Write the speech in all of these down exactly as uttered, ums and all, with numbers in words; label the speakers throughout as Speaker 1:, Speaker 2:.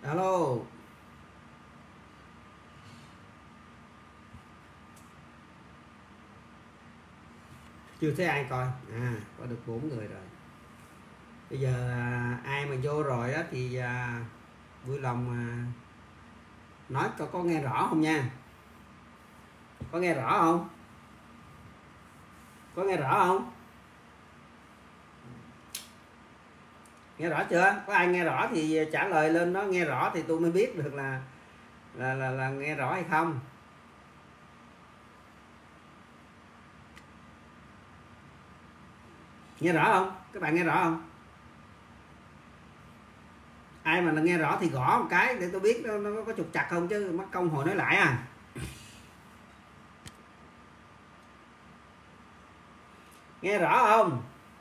Speaker 1: Alo. Chưa thấy ai coi. À, có được bốn người rồi. Bây giờ à, ai mà vô rồi đó thì à, vui lòng à, nói có, có nghe rõ không nha. Có nghe rõ không? Có nghe rõ không? Nghe rõ chưa? Có ai nghe rõ thì trả lời lên đó nghe rõ thì tôi mới biết được là là là, là nghe rõ hay không. Nghe rõ không? Các bạn nghe rõ không? Ai mà nghe rõ thì gõ một cái để tôi biết nó, nó có trục trặc không, chứ mất công hồi nói lại à. Nghe rõ không?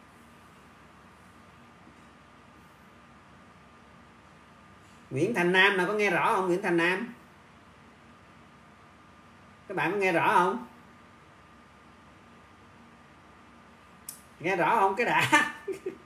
Speaker 1: Nguyễn Thành Nam là có nghe rõ không? Nguyễn Thành Nam, các bạn có nghe rõ không? Nghe rõ không cái đã?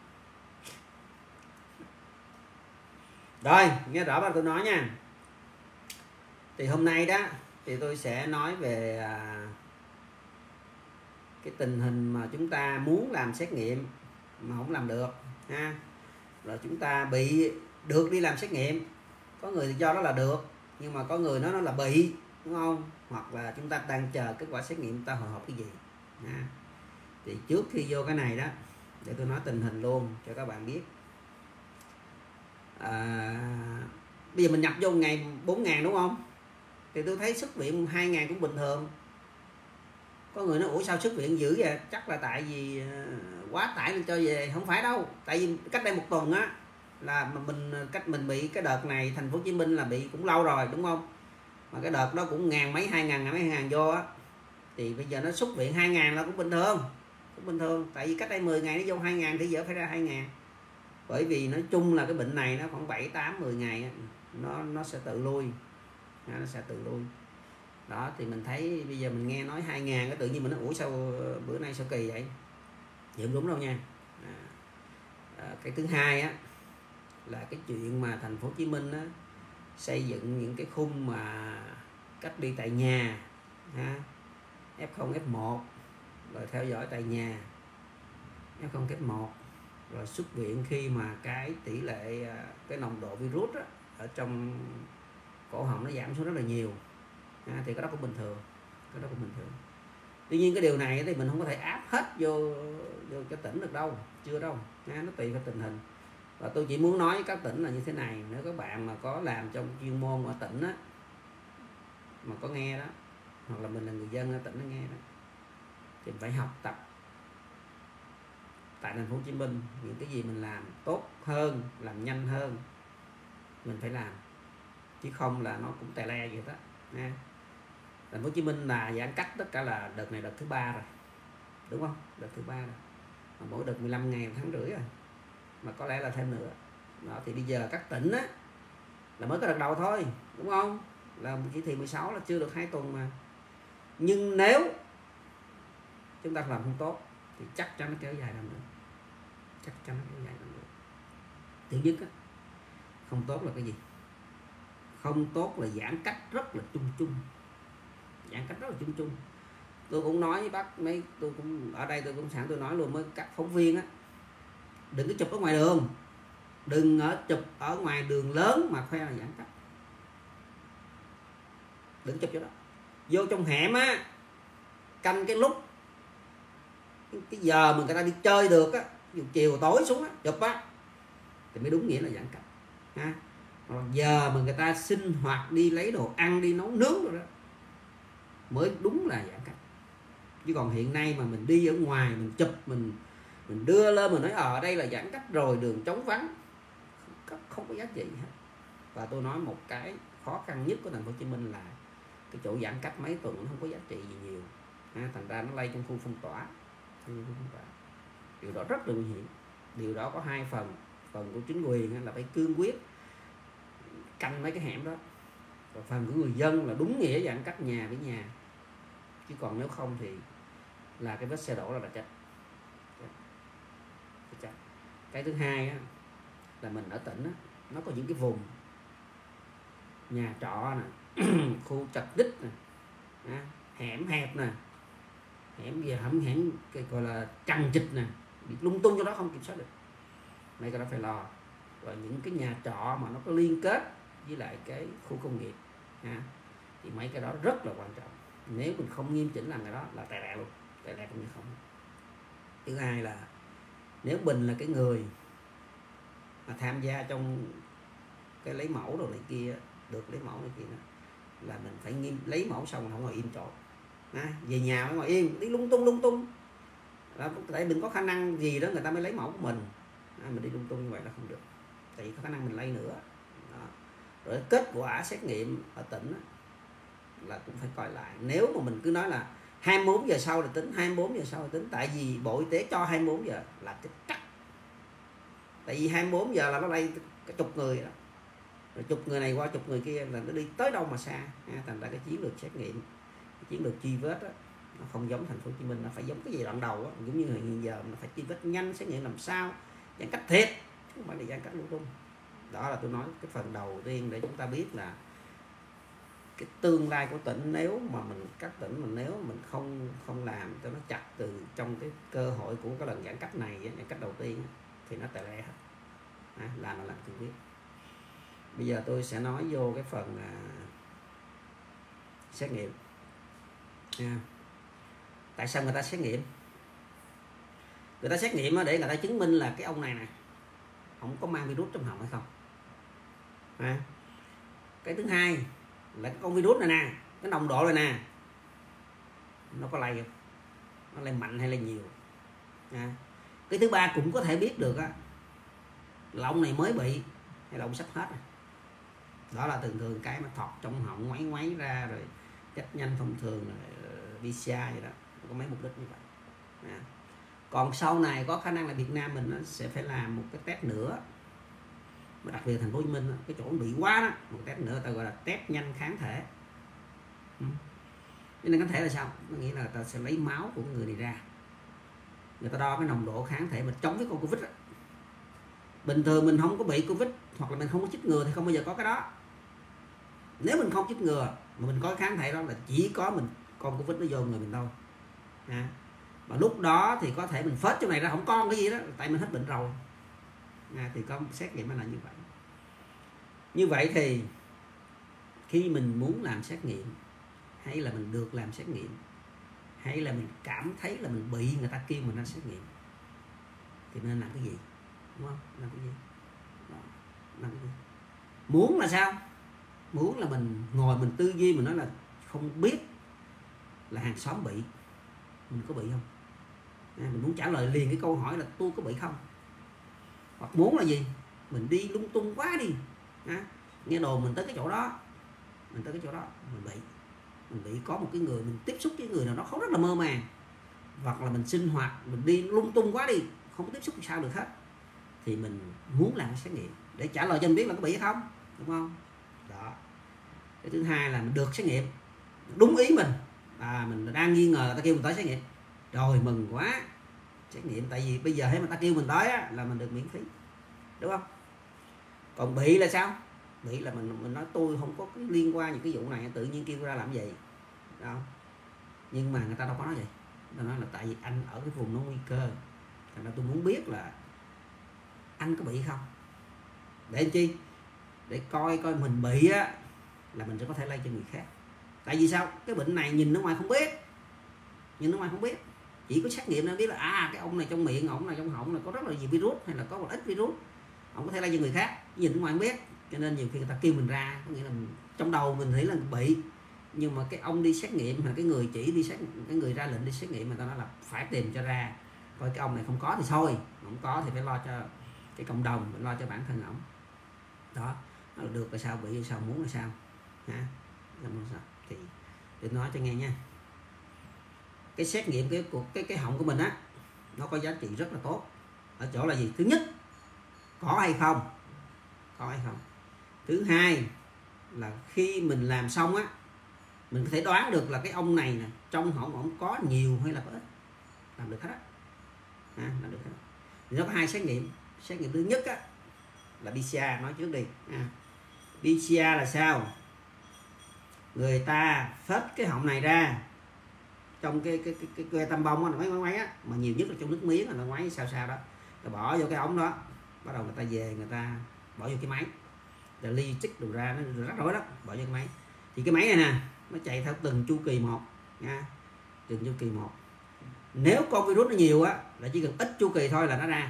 Speaker 1: Rồi, nghe rõ bắt tôi nói nha. Thì hôm nay đó thì tôi sẽ nói về à, cái tình hình mà chúng ta muốn làm xét nghiệm mà không làm được ha. Rồi chúng ta bị được đi làm xét nghiệm. Có người thì cho đó là được, nhưng mà có người nói nó là bị, đúng không? Hoặc là chúng ta đang chờ kết quả xét nghiệm ta hồi hộp cái gì ha. Thì trước khi vô cái này đó, để tôi nói tình hình luôn cho các bạn biết. À, bây giờ mình nhập vô ngày bốn ngàn đúng không? Thì tôi thấy xuất viện hai ngàn cũng bình thường. Có người nói ủa sao xuất viện dữ vậy? Chắc là tại vì quá tải nên cho về. Không phải đâu. Tại vì cách đây một tuần á là mình cách mình bị cái đợt này thành phố Hồ Chí Minh là bị cũng lâu rồi đúng không? Mà cái đợt đó cũng ngàn mấy hai ngàn mấy ngàn vô á. Thì bây giờ nó xuất viện hai ngàn là cũng bình thường. Cũng bình thường. Tại vì cách đây mười ngày nó vô hai ngàn thì giờ phải ra hai ngàn. Bởi vì nói chung là cái bệnh này nó khoảng bảy, tám, mười ngày nó nó sẽ tự lui. Nó sẽ tự lui. Đó thì mình thấy bây giờ mình nghe nói hai ngàn cái tự nhiên mình nói ủa sao bữa nay sao kỳ vậy? Vậy không đúng đâu nha. À, à, cái thứ hai á là cái chuyện mà thành phố Hồ Chí Minh á, xây dựng những cái khung mà cách ly tại nhà ha, ép không ép một rồi theo dõi tại nhà, ép không ép một rồi xuất viện khi mà cái tỷ lệ cái nồng độ virus á, ở trong cổ họng nó giảm xuống rất là nhiều à, thì cái đó cũng bình thường, cái đó cũng bình thường. Tuy nhiên cái điều này thì mình không có thể áp hết vô vô cho tỉnh được đâu, chưa đâu à, nó tùy vào tình hình. Và tôi chỉ muốn nói với các tỉnh là như thế này, nếu các bạn mà có làm trong chuyên môn ở tỉnh á mà có nghe đó, hoặc là mình là người dân ở tỉnh nó nghe đó, thì phải học tập tại thành phố Hồ Chí Minh những cái gì mình làm tốt hơn, làm nhanh hơn mình phải làm, chứ không là nó cũng tè le vậy đó nha. Thành phố Hồ Chí Minh là giãn cách tất cả là đợt này đợt thứ ba rồi, đúng không? Đợt thứ ba rồi, mà mỗi đợt mười lăm ngày một tháng rưỡi rồi, mà có lẽ là thêm nữa. Đó thì bây giờ các tỉnh á là mới có đợt đầu thôi, đúng không? Là chỉ thị mười sáu là chưa được hai tuần mà. Nhưng nếu chúng ta làm không tốt thì chắc chắn nó kéo dài năm nữa, chắc chắn nó kéo dài năm nữa. Thứ nhất á, không tốt là cái gì? Không tốt là giãn cách rất là chung chung, giãn cách rất là chung chung. Tôi cũng nói với bác mấy, tôi cũng ở đây tôi cũng sẵn tôi nói luôn với các phóng viên á, đừng có chụp ở ngoài đường, đừng ở chụp ở ngoài đường lớn mà khoe là giãn cách, đừng chụp chỗ đó. Vô trong hẻm á, canh cái lúc cái giờ mà người ta đi chơi được á, chiều tối xuống á, chụp á thì mới đúng nghĩa là giãn cách ha. Còn giờ mà người ta sinh hoạt đi lấy đồ ăn, đi nấu nướng rồi đó mới đúng là giãn cách. Chứ còn hiện nay mà mình đi ở ngoài mình chụp, mình mình đưa lên mình nói ở đây là giãn cách rồi, đường trống vắng, không, không có giá trị hết. Và tôi nói một cái khó khăn nhất của thành phố Hồ Chí Minh là cái chỗ giãn cách mấy tuần nó không có giá trị gì nhiều ha, thành ra nó lây trong khu phong tỏa. Điều đó rất là nguy hiểm. Điều đó có hai phần. Phần của chính quyền là phải cương quyết canh mấy cái hẻm đó, và phần của người dân là đúng nghĩa giãn cách nhà với nhà, chứ còn nếu không thì là cái vết xe đổ là, là chết. Chết. Cái thứ hai á, là mình ở tỉnh á, nó có những cái vùng nhà trọ nè, khu chật đích nè, à, hẻm hẹp nè, hẻm gì hẻm hẻm cái gọi là chằng chịt nè, bị lung tung cho đó không kiểm soát được, mấy cái đó phải lo. Và những cái nhà trọ mà nó có liên kết với lại cái khu công nghiệp, à, thì mấy cái đó rất là quan trọng. Nếu mình không nghiêm chỉnh làm cái đó là tè lẹ luôn, tè lẹ cũng như không. Thứ hai là nếu mình là cái người mà tham gia trong cái lấy mẫu đồ này kia, được lấy mẫu này kia đó, là mình phải nghiêm, lấy mẫu xong không ngồi im chỗ, à, về nhà mới ngồi yên đi lung tung lung tung là tại mình có khả năng gì đó người ta mới lấy mẫu của mình, à, mình đi lung tung như vậy là không được, tại vì có khả năng mình lây nữa đó. Rồi kết quả xét nghiệm ở tỉnh đó, là cũng phải coi lại. Nếu mà mình cứ nói là hai mươi bốn giờ sau là tính, hai mươi bốn giờ sau là tính, tại vì Bộ Y tế cho hai mươi bốn giờ là cái chắc, tại vì hai mươi bốn giờ là nó lây cái chục người đó, rồi chục người này qua chục người kia là nó đi tới đâu mà xa, thành ra cái chiến lược xét nghiệm, cái chiến lược truy vết đó, nó không giống thành phố Hồ Chí Minh, nó phải giống cái giai đoạn đầu đó, giống như hiện giờ nó phải truy vết nhanh, xét nghiệm làm sao giãn cách thiệt chứ không phải là giãn cách lung tung. Đó là tôi nói cái phần đầu tiên để chúng ta biết là cái tương lai của tỉnh, nếu mà mình các tỉnh mà nếu mình không không làm cho nó chặt từ trong cái cơ hội của cái lần giãn cách này, giãn cách đầu tiên thì nó tè lẹ hết, à, làm là làm tôi biết. Bây giờ tôi sẽ nói vô cái phần à, xét nghiệm, à, tại sao người ta xét nghiệm? Người ta xét nghiệm để người ta chứng minh là cái ông này nè không có mang virus trong họng hay không, à, cái thứ hai là cái con virus này nè, cái nồng độ này nè, nó có lây không, nó lây mạnh hay là nhiều, à, cái thứ ba cũng có thể biết được á là ông này mới bị hay là ông sắp hết rồi. Đó là thường thường cái mà thọt trong họng ngoáy ngoáy ra rồi test nhanh thông thường là pê xê rờ vậy đó, có mấy mục đích như vậy, à. Còn sau này có khả năng là Việt Nam mình nó sẽ phải làm một cái test nữa, mà đặc biệt thành phố Hồ Chí Minh cái chỗ bị quá đó, một test nữa ta gọi là test nhanh kháng thể. Ừ. Nên kháng thể là sao? Nó nghĩa là ta sẽ lấy máu của người này ra, người ta đo cái nồng độ kháng thể mình chống với con Covid đó. Bình thường mình không có bị Covid hoặc là mình không có chích ngừa thì không bao giờ có cái đó. Nếu mình không chích ngừa mà mình có cái kháng thể đó là chỉ có mình con Covid nó vô người mình thôi, à. Mà lúc đó thì có thể mình phết trong này ra không con cái gì đó, tại mình hết bệnh rồi, à, thì có xét nghiệm nó là như vậy. Như vậy thì khi mình muốn làm xét nghiệm, hay là mình được làm xét nghiệm, hay là mình cảm thấy là mình bị người ta kêu mình ra xét nghiệm, thì nên làm cái gì, đúng không? Làm cái gì? Đó. Làm cái gì? Muốn là sao? Muốn là mình ngồi mình tư duy mình nói là không biết là hàng xóm bị, mình có bị không, à, mình muốn trả lời liền cái câu hỏi là tôi có bị không. Hoặc muốn là gì? Mình đi lung tung quá đi, à, nghe đồn mình tới cái chỗ đó, mình tới cái chỗ đó mình bị, mình bị có một cái người mình tiếp xúc với người nào đó không rất là mơ màng, hoặc là mình sinh hoạt mình đi lung tung quá đi, không có tiếp xúc sao được hết, thì mình muốn làm cái xét nghiệm để trả lời cho mình biết là có bị hay không, đúng không? Đó. Cái thứ hai là mình được xét nghiệm đúng ý mình, à, mình đang nghi ngờ ta kêu mình tới xét nghiệm, rồi mừng quá, xét nghiệm, tại vì bây giờ thấy mà ta kêu mình tới á, là mình được miễn phí, đúng không? Còn bị là sao? Bị là mình mình nói tôi không có cái liên quan gì cái vụ này, tự nhiên kêu ra làm gì đâu. Nhưng mà người ta đâu có nói vậy, người ta nói là tại vì anh ở cái vùng nó nguy cơ, thành ra tôi muốn biết là anh có bị không, để làm chi? Để coi coi mình bị á là mình sẽ có thể lây cho người khác. Tại vì sao? Cái bệnh này nhìn ở ngoài không biết, nhìn ở ngoài không biết, chỉ có xét nghiệm nó biết là à cái ông này trong miệng, ổng này trong họng là có rất là nhiều virus hay là có một ít virus, ổng có thể lây cho người khác, nhìn ở ngoài không biết. Cho nên nhiều khi người ta kêu mình ra, có nghĩa là mình, trong đầu mình nghĩ là bị, nhưng mà cái ông đi xét nghiệm hay cái người chỉ đi xét, cái người ra lệnh đi xét nghiệm, người ta nói là phải tìm cho ra coi cái ông này không có thì thôi, không có thì phải lo cho cái cộng đồng, phải lo cho bản thân ổng. Đó, nó được là sao, bị là sao, muốn là sao, hả? Thì tôi nói cho nghe nha, cái xét nghiệm cái cái cái họng của mình á, nó có giá trị rất là tốt ở chỗ là gì? Thứ nhất, có hay không, có hay không. Thứ hai là khi mình làm xong á, mình có thể đoán được là cái ông này nè trong họng ổng có nhiều hay là có ít, làm được hết á, à, làm được hết. Thì nó có hai xét nghiệm. Xét nghiệm thứ nhất á là pê xê rờ, nói trước đi, à, bê xê a là sao? Người ta phết cái họng này ra trong cái cái cái, cái, cái tâm bông á, mấy mấy á, mà nhiều nhất là trong nước miếng là nó ngoáy sao sao đó, rồi bỏ vô cái ống đó, bắt đầu người ta về người ta bỏ vô cái máy, rồi ly chích đồ ra nó rắc rối đó, bỏ vô cái máy. Thì cái máy này nè nó chạy theo từng chu kỳ một nha, từng chu kỳ một. Nếu con virus nó nhiều á là chỉ cần ít chu kỳ thôi là nó ra.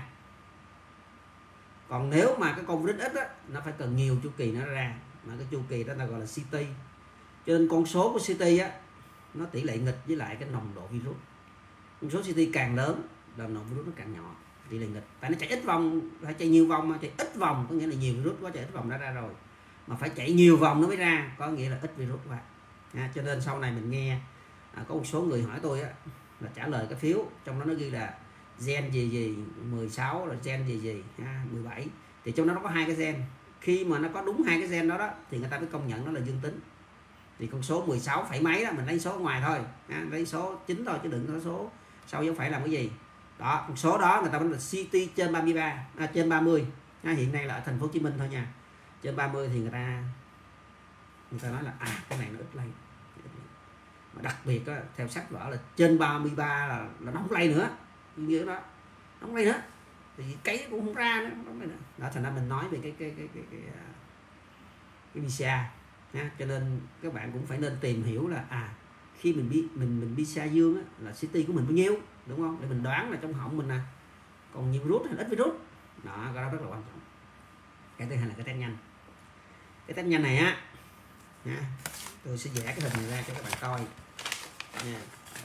Speaker 1: Còn nếu mà cái con virus ít á, nó phải cần nhiều chu kỳ nó ra, mà cái chu kỳ đó là gọi là xê tê. Cho nên con số của xê tê á nó tỷ lệ nghịch với lại cái nồng độ virus. Con số xê tê càng lớn là nồng độ virus nó càng nhỏ, tỷ lệ nghịch. Tại nó chạy ít vòng, phải chạy nhiều vòng, mà chạy ít vòng có nghĩa là nhiều virus quá, chạy ít vòng đã ra rồi. Mà phải chạy nhiều vòng nó mới ra, có nghĩa là ít virus quá. À, cho nên sau này mình nghe à, có một số người hỏi tôi á, là trả lời cái phiếu trong đó nó ghi là gen gì gì mười sáu là gen gì gì ha, mười bảy, thì trong đó nó có hai cái gen. Khi mà nó có đúng hai cái gen đó đó thì người ta mới công nhận nó là dương tính. Thì con số mười sáu phẩy mấy đó mình lấy số ngoài thôi ha, lấy số chính thôi chứ đừng có số sau dấu phẩy làm cái gì đó. Con số đó người ta vẫn là xê tê trên ba mươi ba, à, trên ba mươi ha, hiện nay là ở thành phố Hồ Chí Minh thôi nha. Trên ba mươi thì người ta người ta nói là à cái này nó ít lây. Mà đặc biệt đó, theo sách vở là trên ba mươi ba là, là nó không lây nữa, như đó nó không lây nữa thì cấy cũng không ra nữa, không lây nữa. Đó thành ra mình nói về cái cái cái cái cái, cái, cái bê xê a nha. Cho nên các bạn cũng phải nên tìm hiểu là à khi mình biết mình mình bê xê a dương á, là xê tê của mình bao nhiêu, đúng không, để mình đoán là trong họng mình nè còn nhiều virus hay ít virus đó, cái đó rất là quan trọng. Cái thứ hai là cái test nhanh. Cái test nhanh này á nha, tôi sẽ vẽ cái hình này ra cho các bạn coi nha.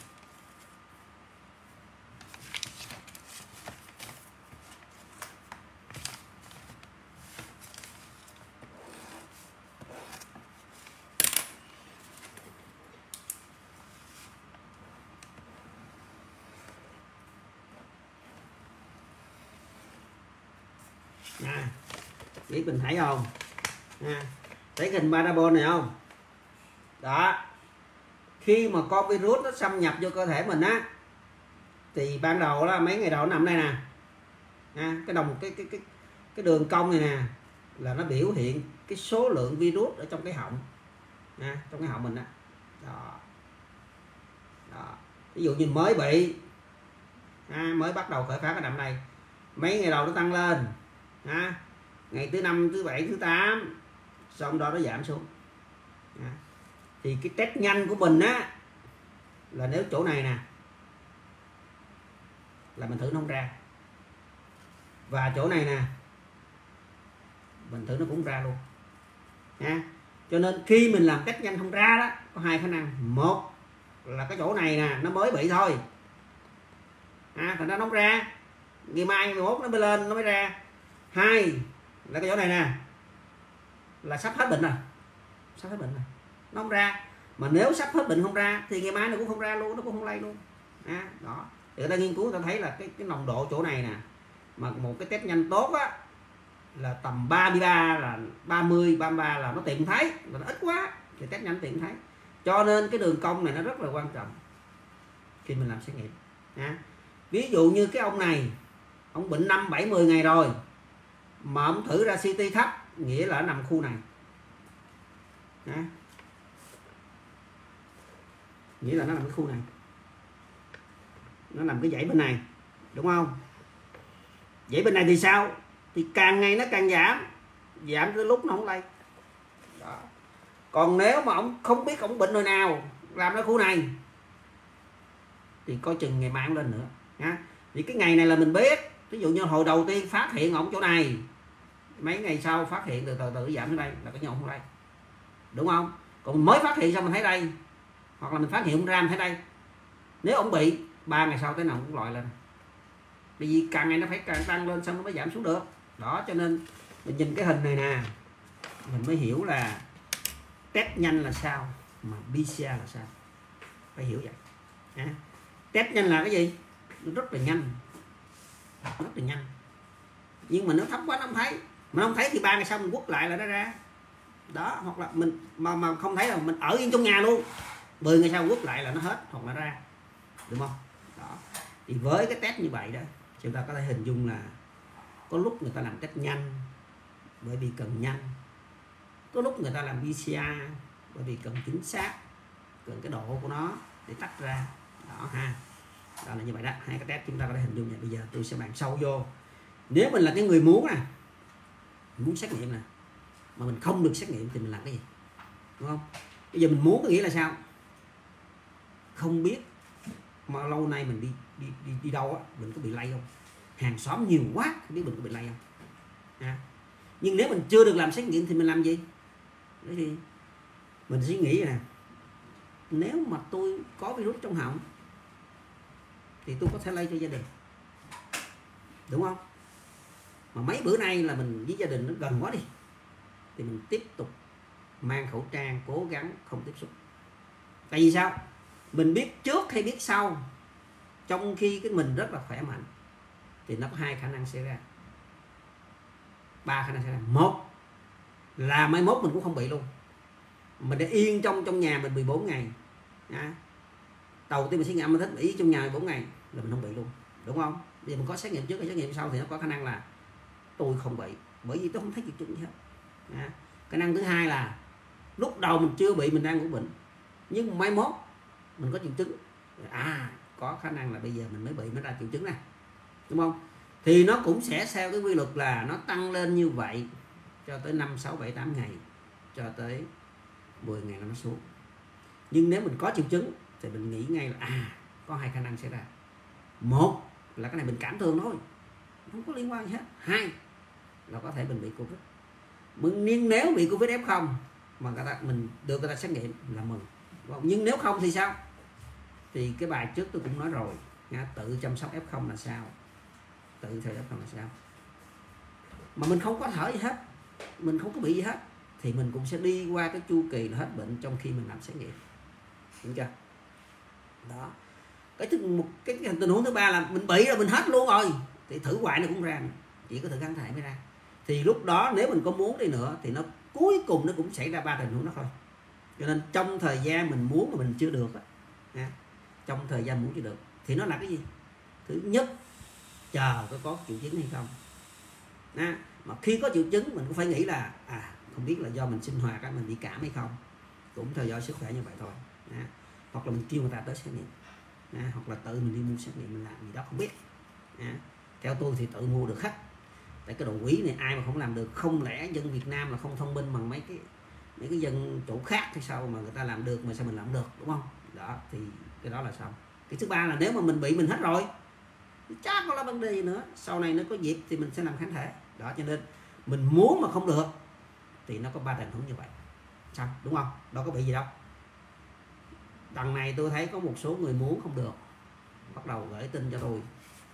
Speaker 1: Nha, biết mình thấy không nha, thấy hình parabol này không đó. Khi mà con virus nó xâm nhập vô cơ thể mình á thì ban đầu là mấy ngày đầu nó nằm đây nè nha, cái đồng cái cái cái cái đường cong này nè là nó biểu hiện cái số lượng virus ở trong cái họng nha, trong cái họng mình đó. Đó, đó. Ví dụ như mới bị à, mới bắt đầu khởi phát cái đậm này, mấy ngày đầu nó tăng lên à, ngày thứ năm, thứ bảy, thứ tám, xong đó nó giảm xuống à. Thì cái test nhanh của mình á là nếu chỗ này nè là mình thử nó không ra, và chỗ này nè mình thử nó cũng ra luôn nha. Cho nên khi mình làm test nhanh không ra đó có hai khả năng. Một là cái chỗ này nè nó mới bị thôi à, thành ra nó không ra, ngày mai ngày mốt nó mới lên nó mới ra. Hai là cái chỗ này nè là sắp hết bệnh rồi, sắp hết bệnh rồi nó không ra. Mà nếu sắp hết bệnh không ra thì ngày mai nó cũng không ra luôn, nó cũng không lây luôn à, đó. Thì người ta nghiên cứu người ta thấy là cái cái nồng độ chỗ này nè, mà một cái test nhanh tốt á là tầm ba mươi ba, là ba mươi, ba mươi ba là nó tìm thấy, là nó ít quá thì test nhanh tìm thấy. Cho nên cái đường cong này nó rất là quan trọng khi mình làm xét nghiệm à. Ví dụ như cái ông này ông bệnh năm bảy mười ngày rồi mà ông thử ra xê tê thấp, nghĩa là nó nằm khu này à. Nghĩa là nó nằm cái khu này, nó nằm cái dãy bên này, đúng không? Dãy bên này thì sao? Thì càng ngày nó càng giảm, giảm tới lúc nó không lây đó. Còn nếu mà ông không biết ông bệnh hồi nào làm ở khu này thì coi chừng ngày mai ông lên nữa nha. Thì cái ngày này là mình biết, ví dụ như hồi đầu tiên phát hiện ông chỗ này, mấy ngày sau phát hiện từ từ từ giảm đến đây là cái nhau không lây, đúng không? Còn mới phát hiện xong mình thấy đây, hoặc là mình phát hiện ông ram thấy đây, nếu ông bị ba ngày sau tới nào cũng loại lên, bởi vì càng ngày nó phải càng tăng lên xong nó mới giảm xuống được đó. Cho nên mình nhìn cái hình này nè mình mới hiểu là test nhanh là sao mà bê xê a là sao, phải hiểu vậy à. Test nhanh là cái gì? Nó rất là nhanh, rất là nhanh, nhưng mà nó thấp quá nó không thấy, mà không thấy thì ba ngày sau mình quất lại là nó ra đó. Hoặc là mình mà mà không thấy là mình ở yên trong nhà luôn, mười ngày sau quất lại là nó hết hoặc là ra, đúng không? Đó. Thì với cái test như vậy đó chúng ta có thể hình dung là có lúc người ta làm test nhanh bởi vì cần nhanh, có lúc người ta làm pê xê rờ bởi vì cần chính xác, cần cái độ của nó để tách ra đó ha. Đó là như vậy đó, hai cái test chúng ta có thể hình dung. Vậy bây giờ tôi sẽ bàn sâu vô. Nếu mình là cái người muốn nè, muốn xét nghiệm nè, mà mình không được xét nghiệm thì mình làm cái gì, đúng không? Bây giờ mình muốn có nghĩa là sao? Không biết mà lâu nay mình đi đi đi, đi đâu á, mình có bị lây không? Hàng xóm nhiều quá, không biết mình có bị lây không? À. Nhưng nếu mình chưa được làm xét nghiệm thì mình làm gì? Đấy thì mình suy nghĩ nè, nếu mà tôi có virus trong họng thì tôi có thể lây cho gia đình, đúng không? Mà mấy bữa nay là mình với gia đình nó gần quá đi, thì mình tiếp tục mang khẩu trang, cố gắng không tiếp xúc. Tại vì sao? Mình biết trước hay biết sau, trong khi cái mình rất là khỏe mạnh, thì nó có hai khả năng xảy ra, ba khả năng xảy ra. Một là mai mốt mình cũng không bị luôn, mình để yên trong trong nhà mình mười bốn ngày. À, đầu tiên mình xét nghiệm mình thích ý trong nhà mười bốn ngày là mình không bị luôn, đúng không? Vì mình có xét nghiệm trước hay xét nghiệm sau thì nó có khả năng là tôi không bị, bởi vì tôi không thấy triệu chứng gì hết. À, khả năng thứ hai là lúc đầu mình chưa bị, mình đang của bệnh, nhưng mai mốt mình có triệu chứng, à có khả năng là bây giờ mình mới bị, mới ra triệu chứng này, đúng không? Thì nó cũng sẽ theo cái quy luật là nó tăng lên như vậy cho tới năm, sáu, bảy, tám ngày, cho tới mười ngày là nó xuống. Nhưng nếu mình có triệu chứng thì mình nghĩ ngay là à có hai khả năng xảy ra. Một là cái này mình cảm thường thôi, không có liên quan gì hết. Hai là có thể mình bị Covid. Nhưng nếu bị Covid ép không mà người ta, mình được người ta xét nghiệm là mừng. Nhưng nếu không thì sao? Thì cái bài trước tôi cũng nói rồi, tự chăm sóc ép không là sao, tự theo ép không là sao. Mà mình không có thở gì hết, mình không có bị gì hết, thì mình cũng sẽ đi qua cái chu kỳ là hết bệnh trong khi mình làm xét nghiệm, đúng chưa? Đó. Cái thứ một cái, cái tình huống thứ ba là mình bị rồi, mình hết luôn rồi, thì thử hoại nó cũng ra, chỉ có thử kháng thể mới ra. Thì lúc đó nếu mình có muốn đi nữa thì nó cuối cùng nó cũng xảy ra ba tình huống đó thôi. Cho nên trong thời gian mình muốn mà mình chưa được á, trong thời gian muốn chưa được thì nó là cái gì? Thứ nhất, chờ có có triệu chứng hay không. À, mà khi có triệu chứng mình cũng phải nghĩ là à không biết là do mình sinh hoạt á, mình bị cảm hay không, cũng theo dõi sức khỏe như vậy thôi. À, hoặc là mình kêu người ta tới xét nghiệm, à, hoặc là tự mình đi mua xét nghiệm mình làm gì đó không biết. À, theo tôi thì tự mua được hết. Tại cái đồ quý này ai mà không làm được, không lẽ dân Việt Nam là không thông minh bằng mấy cái mấy cái dân chỗ khác hay sao mà người ta làm được mà sao mình làm được, đúng không? Đó thì cái đó là xong. Cái thứ ba là nếu mà mình bị mình hết rồi thì chắc có là vấn đề gì nữa, sau này nó có dịp thì mình sẽ làm kháng thể. Đó, cho nên mình muốn mà không được thì nó có ba tình huống như vậy, xong, đúng không? Đâu có bị gì đâu. Đằng này tôi thấy có một số người muốn không được, bắt đầu gửi tin cho tôi,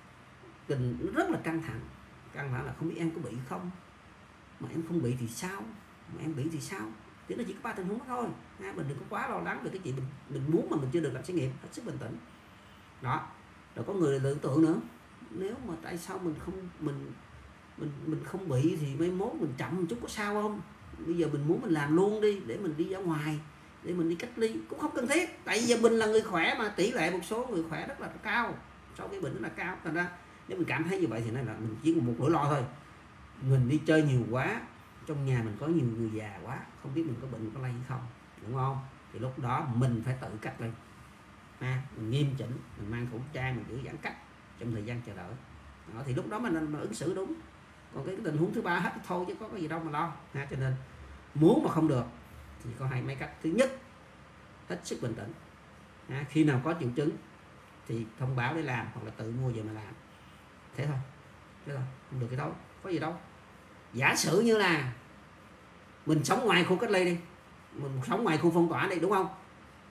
Speaker 1: tin rất là căng thẳng. Căng thẳng là không biết em có bị không, mà em không bị thì sao, mà em bị thì sao. Thì nó chỉ có ba tình huống đó thôi. À, mình đừng có quá lo lắng về cái chuyện mình, mình muốn mà mình chưa được làm xét nghiệm, hết sức bình tĩnh. Đó, rồi có người tưởng tượng nữa, nếu mà tại sao mình không mình mình mình không bị thì mấy mốt mình chậm một chút có sao không? Bây giờ mình muốn mình làm luôn đi để mình đi ra ngoài, để mình đi cách ly cũng không cần thiết. Tại vì giờ mình là người khỏe mà tỷ lệ một số người khỏe rất là cao, sau cái bệnh rất là cao. Thành ra nếu mình cảm thấy như vậy thì nó là mình chỉ có một nỗi lo thôi. Mình đi chơi nhiều quá, trong nhà mình có nhiều người già quá, không biết mình có bệnh có lây hay không, đúng không? Thì lúc đó mình phải tự cách ly, à, mình nghiêm chỉnh, mình mang khẩu trang, mình giữ giãn cách trong thời gian chờ đợi. Đó, thì lúc đó mình, mình ứng xử đúng. Còn cái, cái tình huống thứ ba hết thôi chứ có cái gì đâu mà lo. À, cho nên muốn mà không được thì có hai mấy cách. Thứ nhất, hết sức bình tĩnh. À, khi nào có triệu chứng thì thông báo để làm, hoặc là tự mua về mà làm. Thế thôi, thế thôi, không được cái đâu, có gì đâu. Giả sử như là mình sống ngoài khu cách ly đi, mình sống ngoài khu phong tỏa đi, đúng không?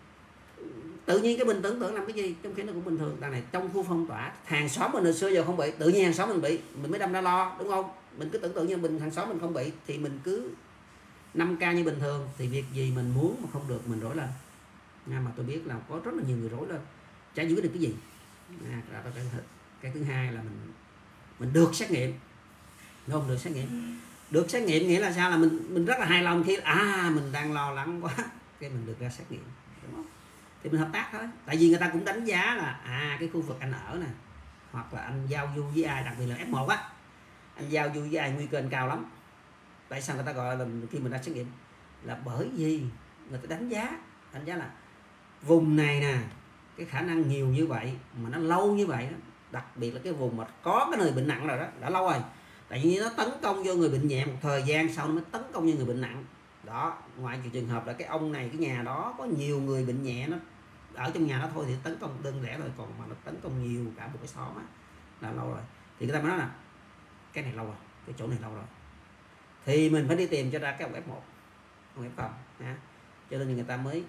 Speaker 1: Tự nhiên cái mình tưởng tượng làm cái gì, trong khi nó cũng bình thường. Đằng này trong khu phong tỏa, hàng xóm mình hồi xưa giờ không bị, tự nhiên hàng xóm mình bị, mình mới đâm ra lo, đúng không? Mình cứ tưởng tượng như mình hàng xóm mình không bị thì mình cứ năm ca như bình thường, thì việc gì mình muốn mà không được mình rối lên. À, mà tôi biết là có rất là nhiều người rối lên, chả giữ được cái gì. À, cái, cái thứ hai là mình mình được xét nghiệm, đúng không? Được xét nghiệm, được xét nghiệm nghĩa là sao? Là mình mình rất là hài lòng khi à mình đang lo lắng quá, cái mình được ra xét nghiệm, đúng không? Thì mình hợp tác thôi. Tại vì người ta cũng đánh giá là à cái khu vực anh ở nè, hoặc là anh giao du với ai, đặc biệt là ép một á, anh giao du với ai nguy cơ cao lắm. Tại sao người ta gọi là khi mình ra xét nghiệm? là bởi vì người ta đánh giá đánh giá là vùng này nè, cái khả năng nhiều như vậy mà nó lâu như vậy đó, đặc biệt là cái vùng mà có cái người bệnh nặng rồi đó, đã lâu rồi, tại vì nó tấn công vô người bệnh nhẹ một thời gian sau nó mới tấn công vô người bệnh nặng đó. Ngoài trường hợp là cái ông này, cái nhà đó có nhiều người bệnh nhẹ, nó ở trong nhà đó thôi thì tấn công đơn lẻ thôi, còn mà nó tấn công nhiều cả một cái xóm á là lâu rồi, thì người ta mới nói là cái này lâu rồi, cái chỗ này lâu rồi, thì mình phải đi tìm cho ra cái ông ép một, ông ép không nha. Cho nên người ta mới,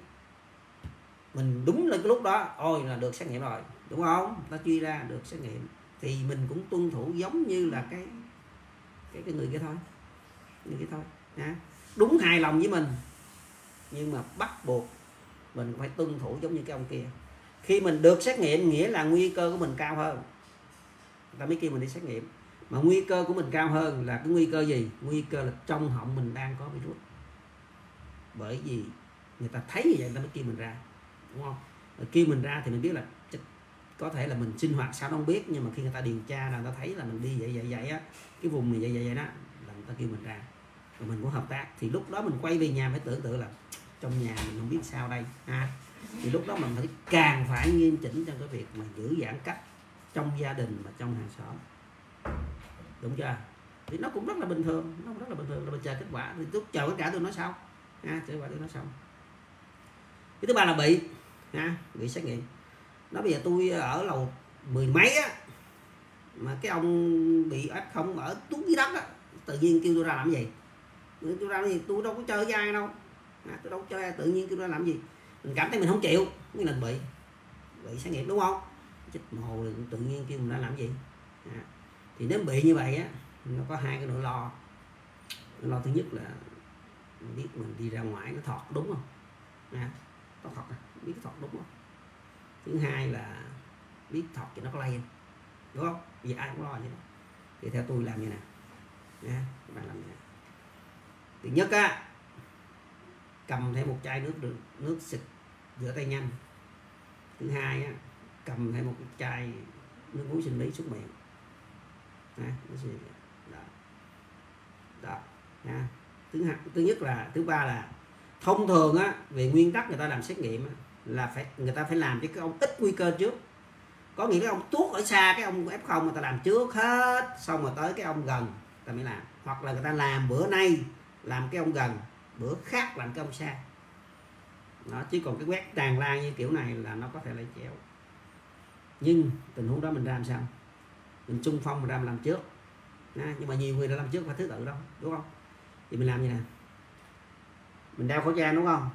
Speaker 1: mình đúng là cái lúc đó ôi là được xét nghiệm rồi, đúng không, ta truy ra được xét nghiệm thì mình cũng tuân thủ giống như là cái cái cái người kia thôi, người kia thôi nha. Đúng hài lòng với mình nhưng mà bắt buộc mình phải tuân thủ giống như cái ông kia. Khi mình được xét nghiệm nghĩa là nguy cơ của mình cao hơn, người ta mới kêu mình đi xét nghiệm. Mà nguy cơ của mình cao hơn là cái nguy cơ gì? Nguy cơ là trong họng mình đang có virus. Bởi vì người ta thấy như vậy người ta mới kêu mình ra, đúng không? Rồi kêu mình ra thì mình biết là có thể là mình sinh hoạt sao không biết, nhưng mà khi người ta điều tra là người ta thấy là mình đi vậy vậy vậy á, cái vùng này vậy vậy vậy đó, là người ta kêu mình ra, rồi mình cũng hợp tác. Thì lúc đó mình quay về nhà phải tưởng tượng là trong nhà mình không biết sao đây ha. Thì lúc đó mình phải càng phải nghiêm chỉnh trong cái việc mà giữ giãn cách trong gia đình và trong hàng xóm, đúng chưa? Thì nó cũng rất là bình thường, nó cũng rất là bình thường, là mình chờ kết quả. Thì tôi chờ tất cả tôi nói sau ha, chờ kết quả tôi nói sau. Cái thứ ba là bị ha, bị xét nghiệm. Nó bây giờ tôi ở lầu mười mấy á, mà cái ông bị ép không ở tuốt dưới đất á, tự nhiên kêu tôi ra làm gì? Tôi ra làm gì? Tôi đâu có chơi với ai đâu, à, tôi đâu có chơi ai, tự nhiên kêu ra làm gì? Mình cảm thấy mình không chịu, cái lần bị bị xét nghiệm, đúng không? Chết mồ, tự nhiên kêu mình ra làm gì? À, thì nếu bị như vậy á, nó có hai cái nỗi lo. Nỗi lo thứ nhất là mình biết mình đi ra ngoài nó thọt đúng không? À, nó thọt, biết thọt đúng không? Thứ hai là biết thọt thì nó có lây không, đúng không? Vì ai cũng lo vậy đó. Thì theo tôi làm như nào nha, các bạn làm như nào? Thứ nhất á, cầm thêm một chai nước được nước xịt rửa tay nhanh. Thứ hai á, cầm thêm một cái chai nước muối sinh lý súc miệng. À, đó, đó, nha. Thứ hai, thứ nhất là thứ ba là thông thường á, về nguyên tắc người ta làm xét nghiệm á, là phải người ta phải làm cho cái ông ít nguy cơ trước. Có nghĩa cái ông tuốt ở xa, cái ông ép không người ta làm trước hết, xong rồi tới cái ông gần ta mới làm. Hoặc là người ta làm bữa nay làm cái ông gần, bữa khác làm cái ông xa đó. Chứ còn cái quét tràn lan như kiểu này là nó có thể lây chéo. Nhưng tình huống đó mình ra làm sao? Mình xung phong mình ra mình làm trước à, nhưng mà nhiều người đã làm trước phải thứ tự đâu, đúng không? Thì mình làm như nào? Mình đeo khẩu trang, đúng không?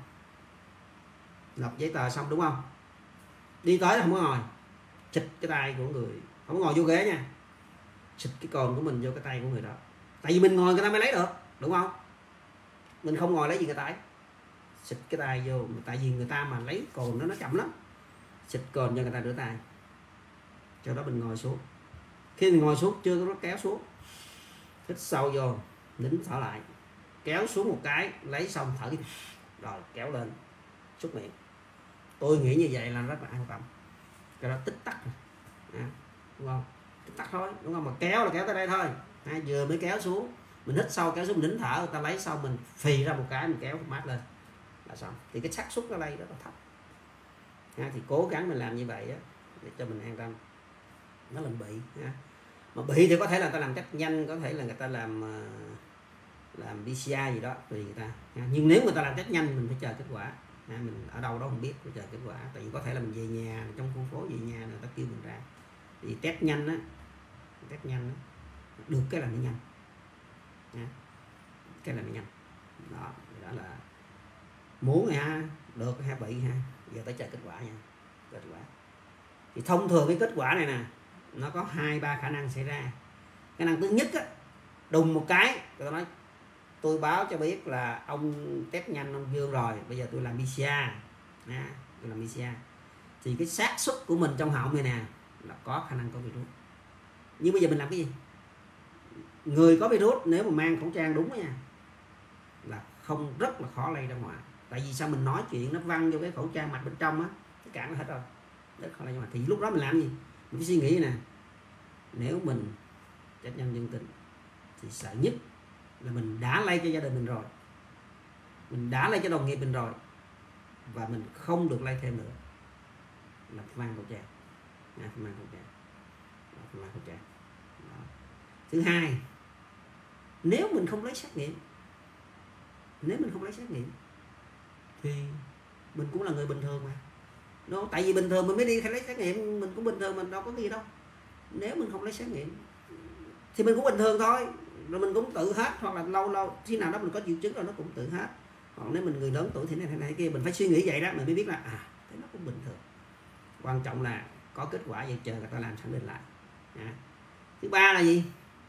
Speaker 1: Nộp giấy tờ xong, đúng không? Đi tới không có ngồi, xịt cái tay của người, không có ngồi vô ghế nha, xịt cái cồn của mình vô cái tay của người đó. Tại vì mình ngồi người ta mới lấy được, đúng không? Mình không ngồi lấy gì người ta ấy. Xịt cái tay vô, tại vì người ta mà lấy cồn nó nó chậm lắm. Xịt cồn cho người ta rửa tay. Cho đó mình ngồi xuống. Khi mình ngồi xuống chưa có nó kéo xuống, hít sâu vô, nín thở lại, kéo xuống một cái, lấy xong thở rồi kéo lên, súc miệng. Tôi nghĩ như vậy là rất là an tâm. Cái đó tích tắc à, đúng không? Tích tắc thôi, đúng không? Mà kéo là kéo tới đây thôi à, vừa mới kéo xuống, mình hít sâu kéo xuống, mình nín thở, người ta lấy xong mình phì ra một cái, mình kéo mát lên là xong. Thì cái xác suất ở đây rất là thấp à, thì cố gắng mình làm như vậy á, để cho mình an tâm. Nó là bị ha. Mà bị thì có thể là người ta làm test nhanh, có thể là người ta làm làm pê xê rờ gì đó tùy người ta ha. Nhưng nếu người ta làm test nhanh mình phải chờ kết quả ha. Mình ở đâu đó không biết, phải chờ kết quả. Tại vì có thể là mình về nhà, trong khu phố về nhà người ta kêu mình ra, thì test nhanh á, test nhanh á, được cái là nó nhanh ha. Cái là nó nhanh đó, đó là muốn ha, được ha, bị ha, giờ tới chờ kết quả nha. Kết quả thì thông thường cái kết quả này nè, nó có hai ba khả năng xảy ra. Khả năng thứ nhất á, đùng một cái tôi nói tôi báo cho biết là ông test nhanh ông dương rồi, bây giờ tôi làm pê xê rờ à, tôi làm pê xê rờ thì cái xác suất của mình trong họng này nè là có khả năng có virus. Nhưng bây giờ mình làm cái gì? Người có virus nếu mà mang khẩu trang đúng nha là không, rất là khó lây ra ngoài. Tại vì sao? Mình nói chuyện nó văng vô cái khẩu trang mặt bên trong á, tất cả nó hết rồi, rất khó lây ra ngoài. Thì lúc đó mình làm gì? Mình phải suy nghĩ nè, nếu mình test nhanh dương tính thì sợ nhất là mình đã lây cho gia đình mình rồi, mình đã lây cho đồng nghiệp mình rồi và mình không được lây thêm nữa là mang khẩu trang, à, mang khẩu trang, đó, mang khẩu trang. Đó. Thứ hai, nếu mình không lấy xét nghiệm, nếu mình không lấy xét nghiệm thì mình cũng là người bình thường mà. Đó, tại vì bình thường mình mới đi lấy xét nghiệm, mình cũng bình thường, mình đâu có gì đâu. Nếu mình không lấy xét nghiệm thì mình cũng bình thường thôi, rồi mình cũng tự hết, hoặc là lâu lâu khi nào đó mình có triệu chứng rồi nó cũng tự hết. Còn nếu mình người lớn tuổi thì này thế này kia, mình phải suy nghĩ vậy đó, mình mới biết là à thế nó cũng bình thường. Quan trọng là có kết quả vậy, chờ người ta làm khẳng định lại. À. Thứ ba là gì?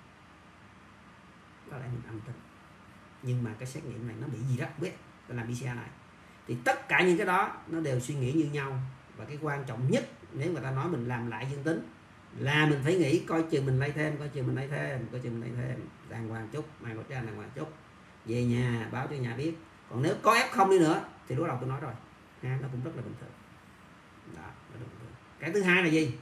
Speaker 1: Có lẽ mình âm tính, nhưng mà cái xét nghiệm này nó bị gì đó không biết, tôi làm pê xê rờ này. Thì tất cả những cái đó nó đều suy nghĩ như nhau. Và cái quan trọng nhất, nếu người ta nói mình làm lại dương tính, là mình phải nghĩ coi chừng mình lây thêm, coi chừng mình lây thêm, coi chừng mình lây thêm, đàng hoàng chút, mang khẩu trang đàng hoàng chút, về nhà báo cho nhà biết. Còn nếu có ép không đi nữa thì lúc đầu tôi nói rồi, ha, nó cũng rất là bình thường. Đó, nó bình thường. Cái thứ hai là gì?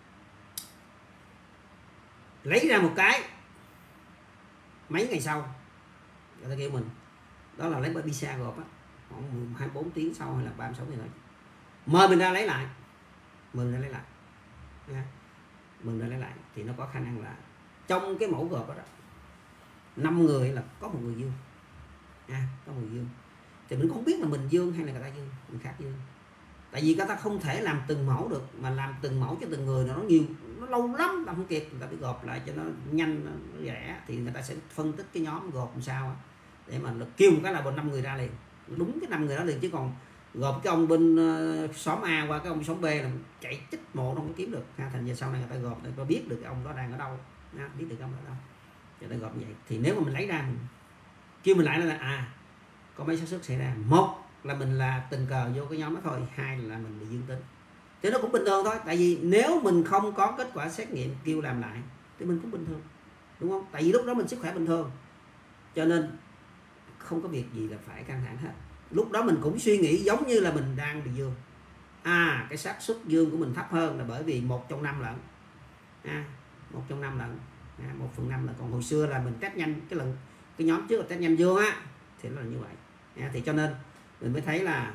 Speaker 1: Lấy ra một cái mấy ngày sau người ta kêu mình, đó là lấy pê xê rờ gộp á, khoảng hai mươi bốn tiếng sau hay là ba mươi sáu tiếng nữa, mời mình ra lấy lại, mời mình ra lấy lại, ha. Mời mình ra lấy lại thì nó có khả năng là trong cái mẫu gộp đó, đó năm người là có một người dương, à, có một người dương. Thì mình không biết là mình dương hay là người ta dương, mình khác dương. Tại vì người ta không thể làm từng mẫu được, mà làm từng mẫu cho từng người nó nhiều, nó lâu lắm làm không kịp, người ta phải gộp lại cho nó nhanh, nó rẻ. Thì người ta sẽ phân tích cái nhóm gộp làm sao để mà kêu một cái là bên năm người ra liền, đúng cái năm người đó liền. Chứ còn gộp cái ông bên uh, xóm A qua cái ông xóm B là chạy chích mộ nó không kiếm được, ha. Thành giờ sau này người ta gộp để có biết được cái ông đó đang ở đâu, ha, biết được ông ở đâu, cho nên gộp vậy. Thì nếu mà mình lấy ra mình kêu mình lại là à có mấy xác suất xảy ra, một là mình là tình cờ vô cái nhóm đó thôi, hai là mình bị dương tính. Thì nó cũng bình thường thôi, tại vì nếu mình không có kết quả xét nghiệm kêu làm lại thì mình cũng bình thường, đúng không? Tại vì lúc đó mình sức khỏe bình thường, cho nên không có việc gì là phải căng thẳng hết. Lúc đó mình cũng suy nghĩ giống như là mình đang bị dương, à cái xác suất dương của mình thấp hơn là bởi vì một trong năm lận, à, một trong năm lận, à, một phần năm là. Còn hồi xưa là mình test nhanh cái lần cái nhóm trước là test nhanh dương á, thì nó là như vậy, à, thì cho nên mình mới thấy là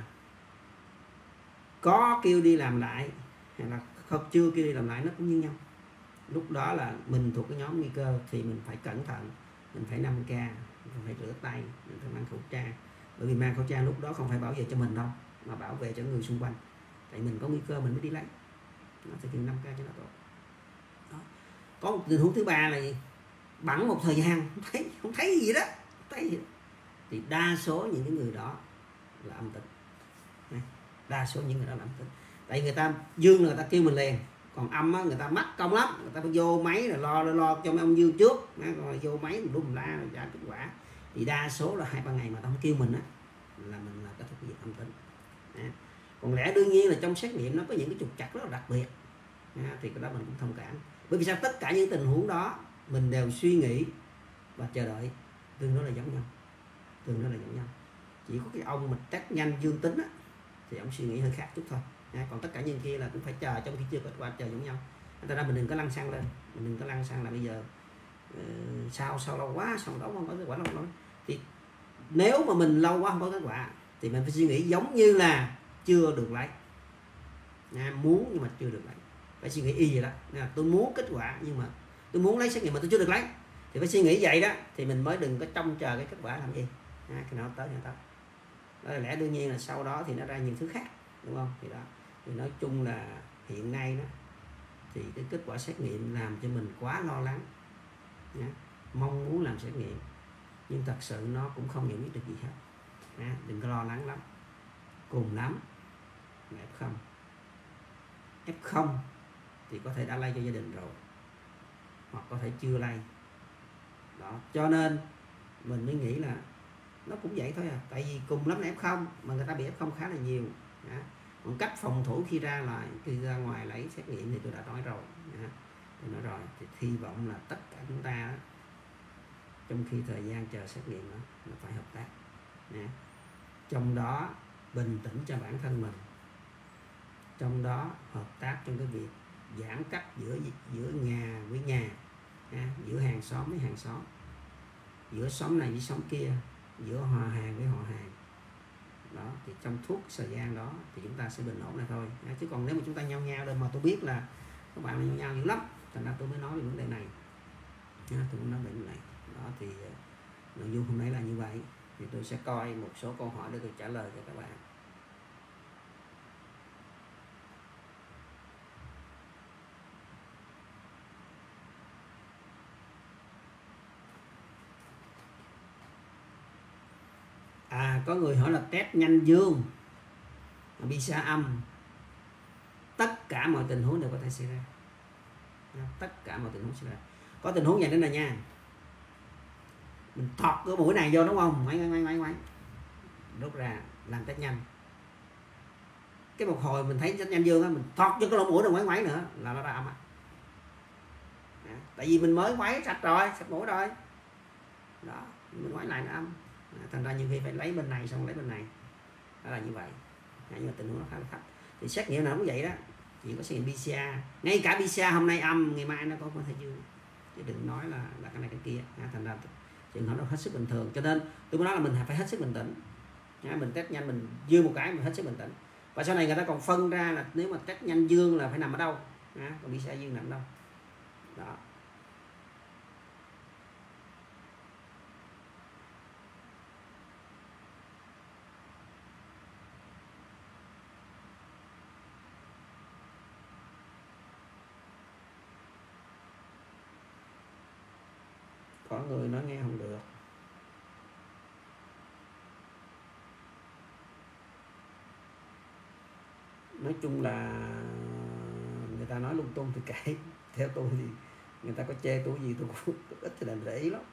Speaker 1: có kêu đi làm lại hay là không chưa kêu đi làm lại nó cũng như nhau. Lúc đó là mình thuộc cái nhóm nguy cơ thì mình phải cẩn thận, mình phải năm K, mình phải rửa tay, mình phải mang khẩu trang. Bởi vì mang khẩu trang lúc đó không phải bảo vệ cho mình đâu, mà bảo vệ cho người xung quanh. Tại mình có nguy cơ mình mới đi lấy, nó thực hiện năm K cho nó tốt. Đó. Có một tình huống thứ ba là gì? Bẵng một thời gian không thấy không thấy gì đó, không thấy gì đó. Thì đa số những cái người đó là âm tính, đa số những người đó là âm tính. Tại người ta dương là người ta kêu mình liền, còn âm á, người ta mắc công lắm, người ta phải vô máy là lo lo, lo cho mấy ông dương trước, rồi vô máy đúng la rồi trả kết quả. Thì đa số là hai ba ngày mà ta không kêu mình á là mình là cái thuộc diện âm tính. À. Còn lẽ đương nhiên là trong xét nghiệm nó có những cái trục trặc rất là đặc biệt, à, thì cái đó mình cũng thông cảm. Bởi vì sao? Tất cả những tình huống đó mình đều suy nghĩ và chờ đợi tương đối là giống nhau, tương đối là giống nhau. Chỉ có cái ông mà test nhanh dương tính á thì ông suy nghĩ hơi khác chút thôi, à, còn tất cả những kia là cũng phải chờ, trong khi chưa kết quả chờ giống nhau. Thật ra mình đừng có lăn xăng lên, mình đừng có lăn xăng là bây giờ uh, sao sao lâu quá sau đó không có kết quả lâu lắm. Thì nếu mà mình lâu quá không có kết quả thì mình phải suy nghĩ giống như là chưa được lấy, à, muốn nhưng mà chưa được lấy, phải suy nghĩ y vậy đó. À, tôi muốn kết quả nhưng mà tôi muốn lấy xét nghiệm mà tôi chưa được lấy, thì phải suy nghĩ vậy đó, thì mình mới đừng có trông chờ cái kết quả làm gì, à, cái nào tới nào tới. Đó là lẽ đương nhiên là sau đó thì nó ra nhiều thứ khác, đúng không? Thì đó, thì nói chung là hiện nay đó thì cái kết quả xét nghiệm làm cho mình quá lo lắng, nha. Mong muốn làm xét nghiệm nhưng thật sự nó cũng không nhận biết được gì hết, nha. Đừng có lo lắng lắm, cùng lắm là ép không, ép không thì có thể đã lây cho gia đình rồi hoặc có thể chưa lây đó, cho nên mình mới nghĩ là nó cũng vậy thôi à. Tại vì cùng lắm là ép không mà người ta bị ép không khá là nhiều, đó. Còn cách phòng thủ khi ra là khi ra ngoài lấy xét nghiệm thì tôi đã nói rồi, đó. Tôi nói rồi thì hy vọng là tất cả chúng ta đó, trong khi thời gian chờ xét nghiệm đó, là phải hợp tác, đó. Trong đó bình tĩnh cho bản thân mình, trong đó hợp tác trong cái việc giãn cách giữa giữa nhà với nhà, à, giữa hàng xóm với hàng xóm, giữa xóm này với xóm kia, giữa họ hàng với họ hàng, đó. Thì trong thuốc thời gian đó thì chúng ta sẽ bình ổn này thôi, chứ còn nếu mà chúng ta nhau nhau đây mà tôi biết là các bạn là nhau nhau dữ lắm, thành ra tôi mới nói về vấn đề này. Tôi cũng nói về vấn đề này đó. Thì nội dung hôm nay là như vậy, thì tôi sẽ coi một số câu hỏi để tôi trả lời cho các bạn. À, có người hỏi là test nhanh dương pê xê rờ âm, tất cả mọi tình huống đều có thể xảy ra, tất cả mọi tình huống xảy ra. Có tình huống vậy đến này nha, mình thọt cái mũi này vô đúng không, ngoáy ngoáy ngoáy ngoáy rút ra làm test nhanh, cái một hồi mình thấy test nhanh dương á, mình thọt cho cái lỗ mũi rồi ngoáy ngoáy nữa là nó ra âm á. Tại vì mình mới ngoáy sạch rồi, sạch mũi rồi đó, mình ngoáy lại nó âm. Thành ra nhiều khi phải lấy bên này xong lấy bên này, đó là như vậy. Nhưng mà tình huống nó khá là thấp. Thì xét nghiệm nào cũng vậy đó, chỉ có xét nghiệm pê xê rờ, ngay cả pê xê rờ hôm nay âm, ngày mai nó có thể dương, chứ đừng nói là là cái này cái kia. Thành ra trường hợp nó hết sức bình thường, cho nên tôi mới nói là mình phải hết sức bình tĩnh. Mình test nhanh mình dương một cái mình hết sức bình tĩnh, và sau này người ta còn phân ra là nếu mà test nhanh dương là phải nằm ở đâu, còn pê xê rờ dương nằm ở đâu đó. Có người nói nghe không được. Nói chung là người ta nói lung tung thì kệ, theo tôi thì người ta có chê tôi gì tôi cũng ít thì làm để ý lắm.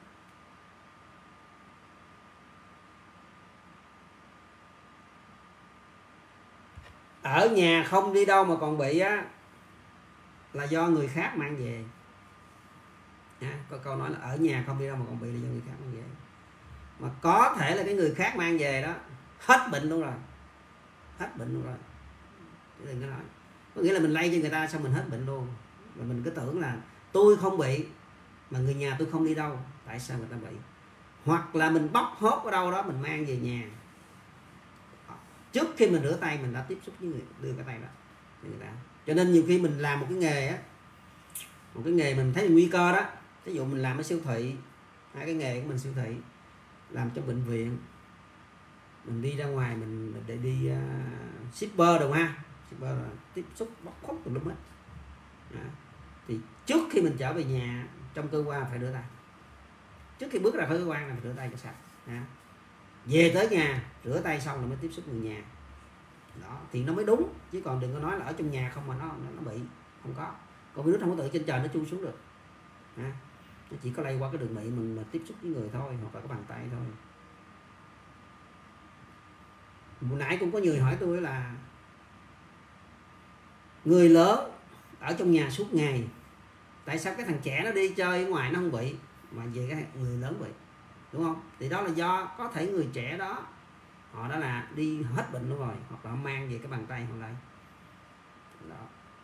Speaker 1: Ở nhà không đi đâu mà còn bị á là do người khác mang về. À, có câu nói là ở nhà không đi đâu mà còn bị là do người khác mang về. Mà có thể là cái người khác mang về đó hết bệnh luôn rồi, hết bệnh luôn rồi, chứ đừng có nói. Có nghĩa là mình lây cho người ta xong mình hết bệnh luôn, và mình cứ tưởng là tôi không bị mà người nhà tôi không đi đâu, tại sao người ta bị? Hoặc là mình bóc hốt ở đâu đó mình mang về nhà, trước khi mình rửa tay mình đã tiếp xúc với người đưa cái tay đó người ta. Cho nên nhiều khi mình làm một cái nghề á, một cái nghề mình thấy nguy cơ đó, ví dụ mình làm ở siêu thị, hai cái nghề của mình siêu thị, làm trong bệnh viện, mình đi ra ngoài mình để đi uh, shipper đâu ha, shipper là tiếp xúc bóc khúc từ lúc đó. Thì trước khi mình trở về nhà trong cơ quan phải rửa tay, trước khi bước ra khỏi cơ quan là phải rửa tay cho sạch. À, về tới nhà rửa tay xong rồi mới tiếp xúc người nhà đó thì nó mới đúng, chứ còn đừng có nói là ở trong nhà không mà nó nó, nó bị, không có. Còn virus không có tự trên trời nó chui xuống được. À, nó chỉ có lây qua cái đường miệng mình mà tiếp xúc với người thôi, hoặc là cái bàn tay thôi. Hồi nãy cũng có người hỏi tôi là người lớn ở trong nhà suốt ngày, tại sao cái thằng trẻ nó đi chơi ở ngoài nó không bị mà về cái người lớn bị, đúng không? Thì đó là do có thể người trẻ đó họ đã là đi hết bệnh luôn rồi, hoặc là họ mang về cái bàn tay họ lại đó.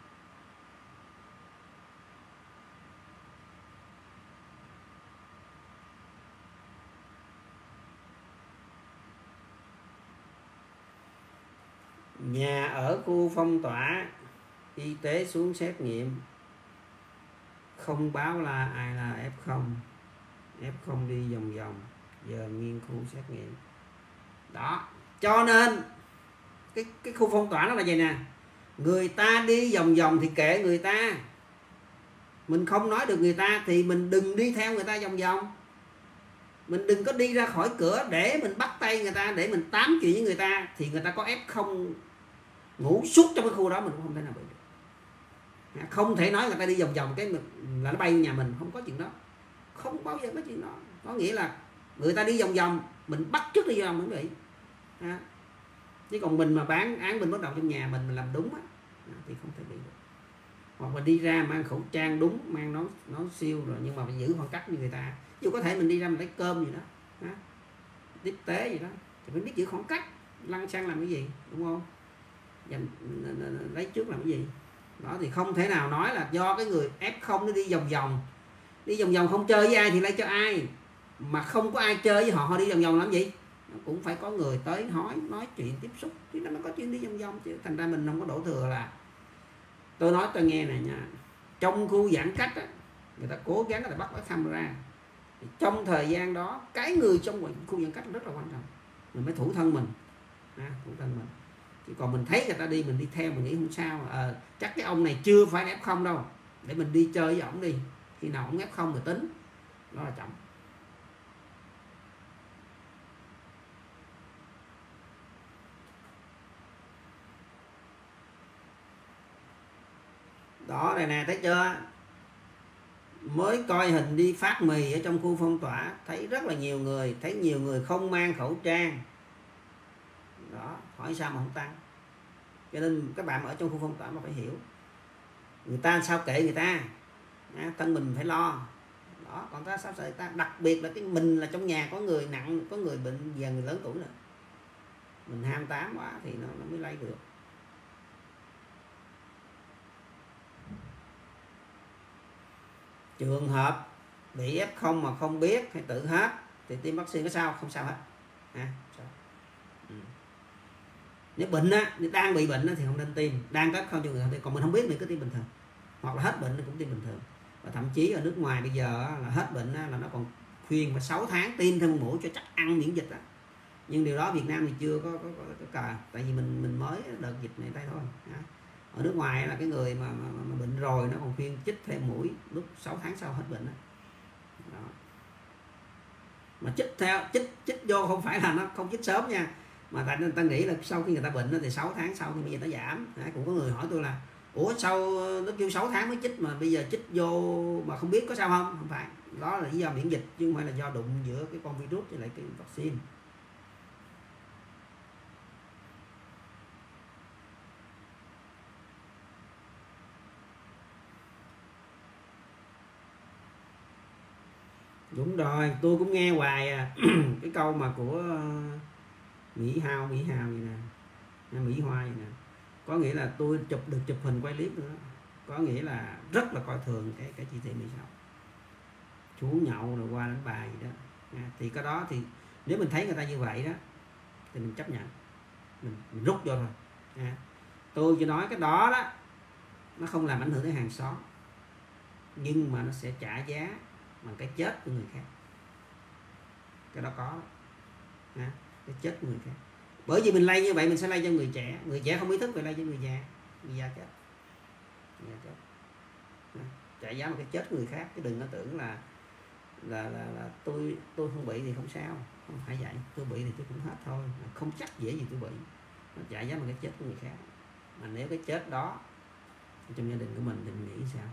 Speaker 1: Nhà ở khu phong tỏa, y tế xuống xét nghiệm không báo là ai là ép không, ép không đi vòng vòng, giờ nghiên cứu xét nghiệm đó. Cho nên cái cái khu phong tỏa nó là vậy nè, người ta đi vòng vòng thì kệ người ta, mình không nói được người ta thì mình đừng đi theo người ta vòng vòng, mình đừng có đi ra khỏi cửa để mình bắt tay người ta, để mình tám chuyện với người ta, thì người ta có ép không ngủ suốt trong cái khu đó mình cũng không thể nào bị được. Không thể nói người ta đi vòng vòng cái là nó bay vào nhà mình, không có chuyện đó, không bao giờ có chuyện đó. Có nghĩa là người ta đi vòng vòng mình bắt chước đi vòng mình bị. À, chứ còn mình mà bán án mình bắt đầu trong nhà mình mình làm đúng á thì không thể bị được. Hoặc mình đi ra mang khẩu trang đúng, mang nón nón siêu rồi, nhưng mà phải giữ khoảng cách như người ta. Dù có thể mình đi ra mình lấy cơm gì đó, à, tiếp tế gì đó thì phải biết giữ khoảng cách. Lăn xăng làm cái gì, đúng không? Dành, lấy trước làm cái gì đó, thì không thể nào nói là do cái người ép không nó đi vòng vòng, đi vòng vòng không chơi với ai thì lây cho ai, mà không có ai chơi với họ họ đi vòng vòng làm gì, cũng phải có người tới hỏi, nói chuyện, tiếp xúc thì nó mới có chuyện đi vòng vòng chứ. Thành ra mình không có đổ thừa là tôi nói tôi nghe này nha, trong khu giãn cách á, người ta cố gắng người ta bắt cái camera, trong thời gian đó cái người trong khu giãn cách rất là quan trọng, mình mới thủ thân mình, à, thủ thân mình. Chứ còn mình thấy người ta đi mình đi theo mình nghĩ không sao, à, chắc cái ông này chưa phải ép không đâu, để mình đi chơi với ổng đi, khi nào ổng ép không rồi tính, đó là chậm. Đó này nè, thấy chưa, mới coi hình đi phát mì ở trong khu phong tỏa, thấy rất là nhiều người, thấy nhiều người không mang khẩu trang, đó, hỏi sao mà không tăng. Cho nên các bạn ở trong khu phong tỏa mà phải hiểu, người ta sao kệ người ta, à, thân mình phải lo, đó, còn ta sao sợ người ta, đặc biệt là cái mình là trong nhà có người nặng, có người bệnh và người lớn tuổi nữa, mình ham tám quá thì nó, nó mới lây được. Trường hợp bị ép không mà không biết hay tự hết thì tiêm vaccine có sao? Không sao hết, à, sao? Ừ. Nếu bệnh á, nếu đang bị bệnh á, thì không nên tiêm, đang có không cho người tiêm, còn mình không biết mình cứ tiêm bình thường, hoặc là hết bệnh thì cũng tiêm bình thường. Và thậm chí ở nước ngoài bây giờ á, là hết bệnh á, là nó còn khuyên phải sáu tháng tiêm thêm một mũi cho chắc ăn miễn dịch á. Nhưng điều đó Việt Nam thì chưa có có, có, có cờ, tại vì mình mình mới đợt dịch này đây thôi. À. Ở nước ngoài là cái người mà, mà, mà bệnh rồi nó còn khuyên chích thêm mũi lúc sáu tháng sau hết bệnh đó. Đó. Mà chích theo chích chích vô không phải là nó không chích sớm nha, mà tại nên ta nghĩ là sau khi người ta bệnh thì sáu tháng sau thì bây giờ nó giảm. À, cũng có người hỏi tôi là ủa sao nó kêu sáu tháng mới chích mà bây giờ chích vô mà không biết có sao không? Không phải, đó là lý do miễn dịch chứ không phải là do đụng giữa cái con virus với lại cái vaccine. Đúng rồi, tôi cũng nghe hoài à. Cái câu mà của Mỹ Hào, Mỹ Hào gì nè, Mỹ Hoa gì nè, có nghĩa là tôi chụp được chụp hình quay clip nữa, có nghĩa là rất là coi thường cái cái chỉ thị mười sáu, chú nhậu rồi qua đánh bài gì đó. À, thì cái đó thì nếu mình thấy người ta như vậy đó thì mình chấp nhận, mình, mình rút vô thôi. À, tôi chỉ nói cái đó đó nó không làm ảnh hưởng đến hàng xóm, nhưng mà nó sẽ trả giá bằng cái chết của người khác, cái đó có. À, cái chết của người khác, bởi vì mình lây như vậy mình sẽ lây cho người trẻ, người trẻ không ý thức về lây cho người già, người già chết, người già chết. À, trả giá bằng cái chết của người khác, chứ đừng có tưởng là là, là là tôi tôi không bị thì không sao, không phải vậy, tôi bị thì tôi cũng hết thôi, không chắc dễ gì tôi bị, nó trả giá bằng cái chết của người khác. Mà nếu cái chết đó trong gia đình của mình thì mình nghĩ sao?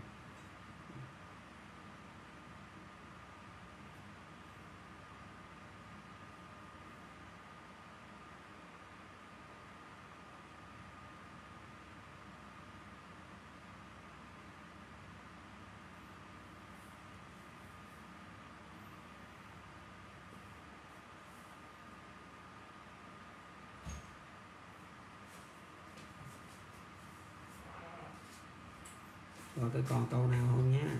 Speaker 1: Rồi tôi còn câu nào không nhá?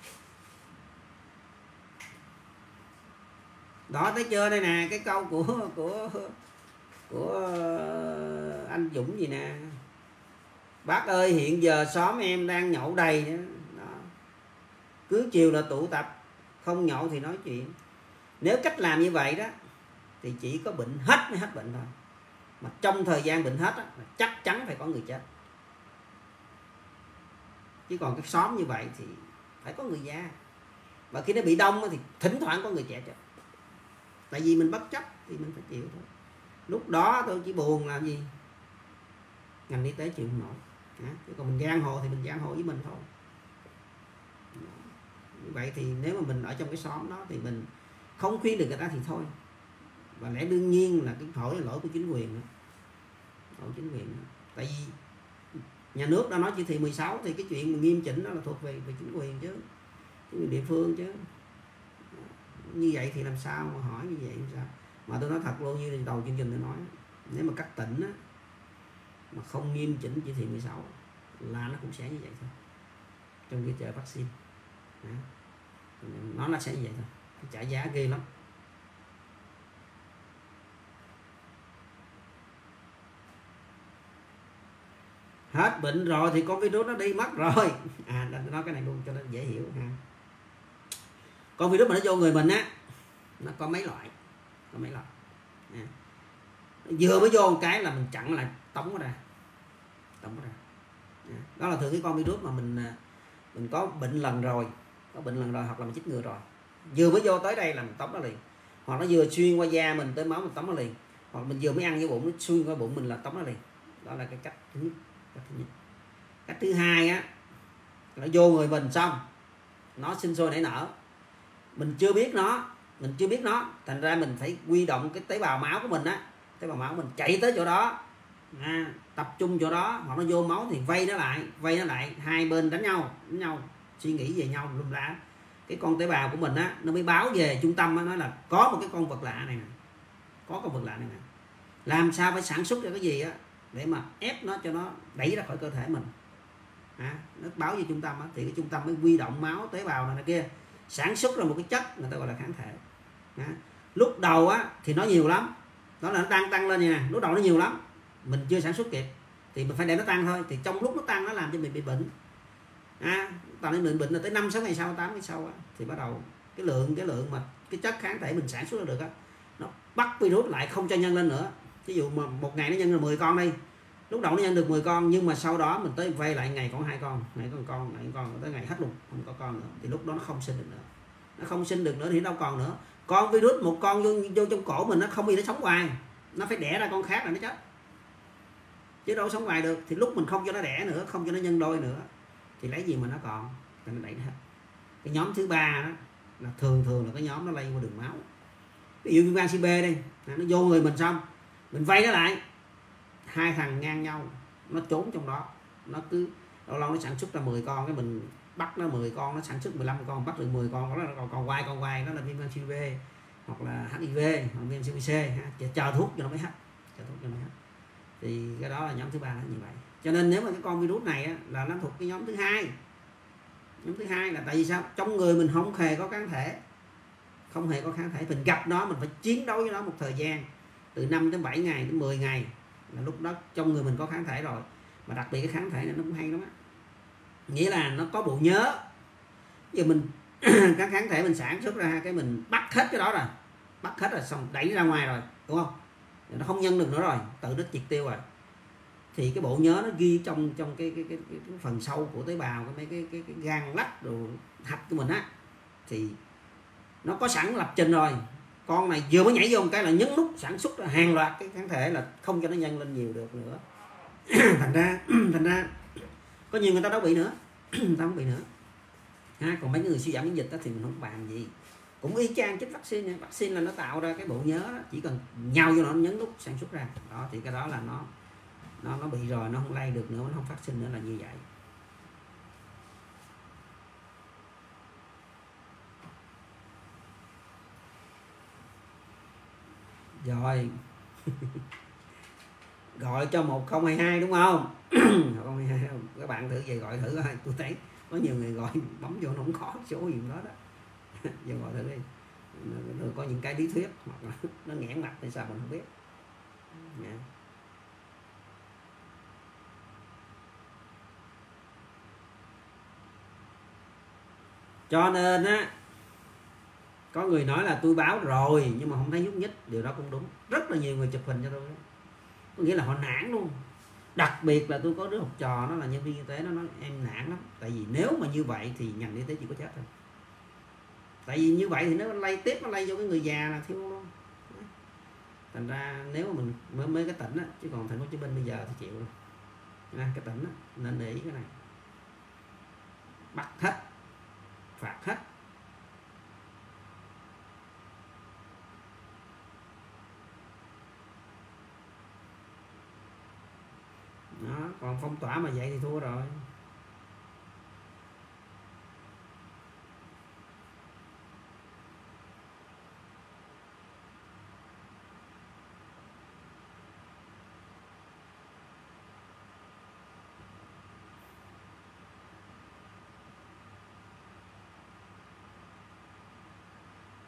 Speaker 1: Đó, thấy chưa, đây nè cái câu của của của anh Dũng gì nè, bác ơi hiện giờ xóm em đang nhậu đầy đó. Cứ chiều là tụ tập, không nhậu thì nói chuyện. Nếu cách làm như vậy đó thì chỉ có bệnh hết mới hết bệnh thôi, mà trong thời gian bệnh hết đó, chắc chắn phải có người chết. Chứ còn cái xóm như vậy thì phải có người già, và khi nó bị đông thì thỉnh thoảng có người trẻ chết, tại vì mình bất chấp thì mình phải chịu thôi. Lúc đó tôi chỉ buồn làm gì, ngành y tế chịu không nổi. À, chứ còn mình giang hồ thì mình giang hồ với mình thôi. Như vậy thì nếu mà mình ở trong cái xóm đó thì mình không khuyên được người ta thì thôi. Và lẽ đương nhiên là cái lỗi là lỗi của chính quyền đó. Lỗi chính quyền đó. Tại vì nhà nước đã nói chỉ thị mười sáu thì cái chuyện mà nghiêm chỉnh đó là thuộc về, về chính quyền chứ, chính quyền địa phương chứ. Như vậy thì làm sao mà hỏi như vậy làm sao? Mà tôi nói thật luôn, như đầu chương trình tôi nói, nếu mà các tỉnh á, mà không nghiêm chỉnh chỉ thị mười sáu là nó cũng sẽ như vậy thôi. Trong cái chợ vaccine đó, nó là sẽ như vậy thôi, trả giá ghê lắm. Hết bệnh rồi thì con virus nó đi mất rồi. À, nói cái này luôn cho nó dễ hiểu ha. Con virus mà nó vô người mình á, nó có mấy loại, có mấy loại. À, vừa mới vô một cái là mình chặn lại, tống nó ra, tống nó ra. À, đó là thường cái con virus mà mình mình có bệnh lần rồi, có bệnh lần rồi hoặc là mình chích ngừa rồi, vừa mới vô tới đây là mình tống nó liền, hoặc nó vừa xuyên qua da mình tới máu mình tống nó liền, hoặc mình vừa mới ăn vô bụng nó xuyên qua bụng mình là tống nó liền. Đó là cái cách thứ nhất. Cách thứ nhất. Cách thứ hai á, nó vô người mình xong nó sinh sôi nảy nở, mình chưa biết nó, mình chưa biết nó, thành ra mình phải huy động cái tế bào máu của mình á, tế bào máu mình chạy tới chỗ đó, à, tập trung chỗ đó, hoặc nó vô máu thì vây nó lại, vây nó lại, hai bên đánh nhau, đánh nhau, suy nghĩ về nhau lum lá. Cái con tế bào của mình á, nó mới báo về trung tâm á, nói là có một cái con vật lạ này nè, có con vật lạ này nè, làm sao phải sản xuất ra cái gì á để mà ép nó cho nó đẩy ra khỏi cơ thể mình. À, nó báo về trung tâm á, thì cái trung tâm mới huy động máu, tế bào này, này kia, sản xuất ra một cái chất người ta gọi là kháng thể. À, lúc đầu á thì nó nhiều lắm, đó là nó tăng tăng lên nè, lúc đầu nó nhiều lắm, mình chưa sản xuất kịp thì mình phải để nó tăng thôi, thì trong lúc nó tăng nó làm cho mình bị bệnh. À, tạo nên bệnh bệnh là tới năm sáu ngày sau, tám ngày sau á, thì bắt đầu cái lượng cái lượng mà cái chất kháng thể mình sản xuất ra được á, nó bắt virus lại không cho nhân lên nữa. Ví dụ mà một ngày nó nhân được mười con đi, lúc đầu nó nhân được mười con, nhưng mà sau đó mình tới vay lại ngày còn hai con, ngày còn con, ngày con, tới ngày hết luôn, không có con nữa, thì lúc đó nó không sinh được nữa, nó không sinh được nữa thì đâu còn nữa. Con virus một con vô, vô trong cổ mình nó không bị nó sống hoài, nó phải đẻ ra con khác là nó chết, chứ đâu sống hoài được. Thì lúc mình không cho nó đẻ nữa, không cho nó nhân đôi nữa, thì lấy gì mà nó còn, thì nó đẩy nó hết. Cái nhóm thứ ba đó là thường thường là cái nhóm nó lây qua đường máu. Ví dụ viêm gan C B đây, nó vô người mình xong mình vây nó lại, hai thằng ngang nhau, nó trốn trong đó, nó cứ lâu lâu nó sản xuất ra mười con, cái mình bắt nó mười con, nó sản xuất mười lăm con, bắt được mười con, nó còn còn quay con quay, nó là viêm gan C B hoặc là H I V hoặc viêm C B C, chờ, chờ thuốc cho nó mới hết, chờ thuốc cho nó mới hết. Thì cái đó là nhóm thứ ba là như vậy. Cho nên nếu mà cái con virus này á, là nó thuộc cái nhóm thứ hai. Nhóm thứ hai là tại vì sao? Trong người mình không hề có kháng thể, không hề có kháng thể, mình gặp nó mình phải chiến đấu với nó một thời gian từ năm đến bảy ngày đến mười ngày, là lúc đó trong người mình có kháng thể rồi. Mà đặc biệt cái kháng thể này nó cũng hay lắm á, nghĩa là nó có bộ nhớ. Giờ mình các kháng thể mình sản xuất ra cái mình bắt hết cái đó rồi, bắt hết rồi xong đẩy ra ngoài rồi, đúng không? Nó không nhân được nữa rồi, tự nó triệt tiêu rồi, thì cái bộ nhớ nó ghi trong trong cái cái, cái, cái, cái phần sâu của tế bào, cái mấy cái, cái, cái gan lách rồi hạch của mình á, thì nó có sẵn lập trình rồi. Con này vừa mới nhảy vô một cái là nhấn nút sản xuất ra hàng loạt cái kháng thể, là không cho nó nhân lên nhiều được nữa. thành ra thành ra có nhiều người ta đâu bị nữa, người ta không bị nữa. Ha, còn mấy người suy giảm miễn dịch đó thì mình không bàn gì, cũng y chang chích vaccine. Vaccine là nó tạo ra cái bộ nhớ đó, chỉ cần nhau vô nó nhấn nút sản xuất ra đó, thì cái đó là nó nó nó bị rồi, nó không lây được nữa, nó không phát sinh nữa, là như vậy. Rồi gọi cho một không hai hai đúng không? một không hai hai các bạn thử về gọi thử coi. Tôi thấy có nhiều người gọi bấm vô nó không khó số gì đó đó. Giờ gọi thử đi, nó có những cái lý thuyết hoặc là nó nghẽn mặt thì sao mình không biết. Yeah. Cho nên á, có người nói là tôi báo rồi nhưng mà không thấy nhúc nhích, điều đó cũng đúng. Rất là nhiều người chụp hình cho tôi đó. Có nghĩa là họ nản luôn. Đặc biệt là tôi có đứa học trò nó là nhân viên y tế, nó nói em nản lắm, tại vì nếu mà như vậy thì ngành y tế chỉ có chết thôi. Tại vì như vậy thì nếu nó lây tiếp, nó lây vô cái người già là thiếu luôn. Thành ra nếu mà mình mới, mới cái tỉnh á, chứ còn thành phố Hồ Chí Minh bây giờ thì chịu luôn. Nên cái tỉnh á, nên để ý cái này, bắt hết, phạt hết. Đó, còn phong tỏa mà vậy thì thua rồi.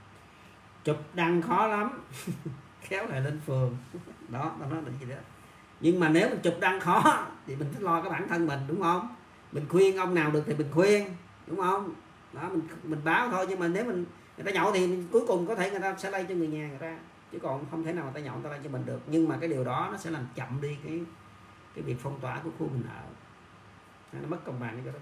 Speaker 1: Chụp đăng khó lắm. Khéo lại lên phường đó, tao nói là gì đó, Nhưng mà nếu mình chụp đang khó thì mình phải lo cái bản thân mình, đúng không? Mình khuyên ông nào được thì mình khuyên, đúng không? Đó, mình mình báo thôi. Nhưng mà nếu mình người ta nhậu thì mình, cuối cùng có thể người ta sẽ lây cho người nhà người ta, chứ còn không thể nào người ta nhậu người ta lây cho mình được. Nhưng mà cái điều đó nó sẽ làm chậm đi cái cái việc phong tỏa của khu mình ở, nó mất công bằng cái đó.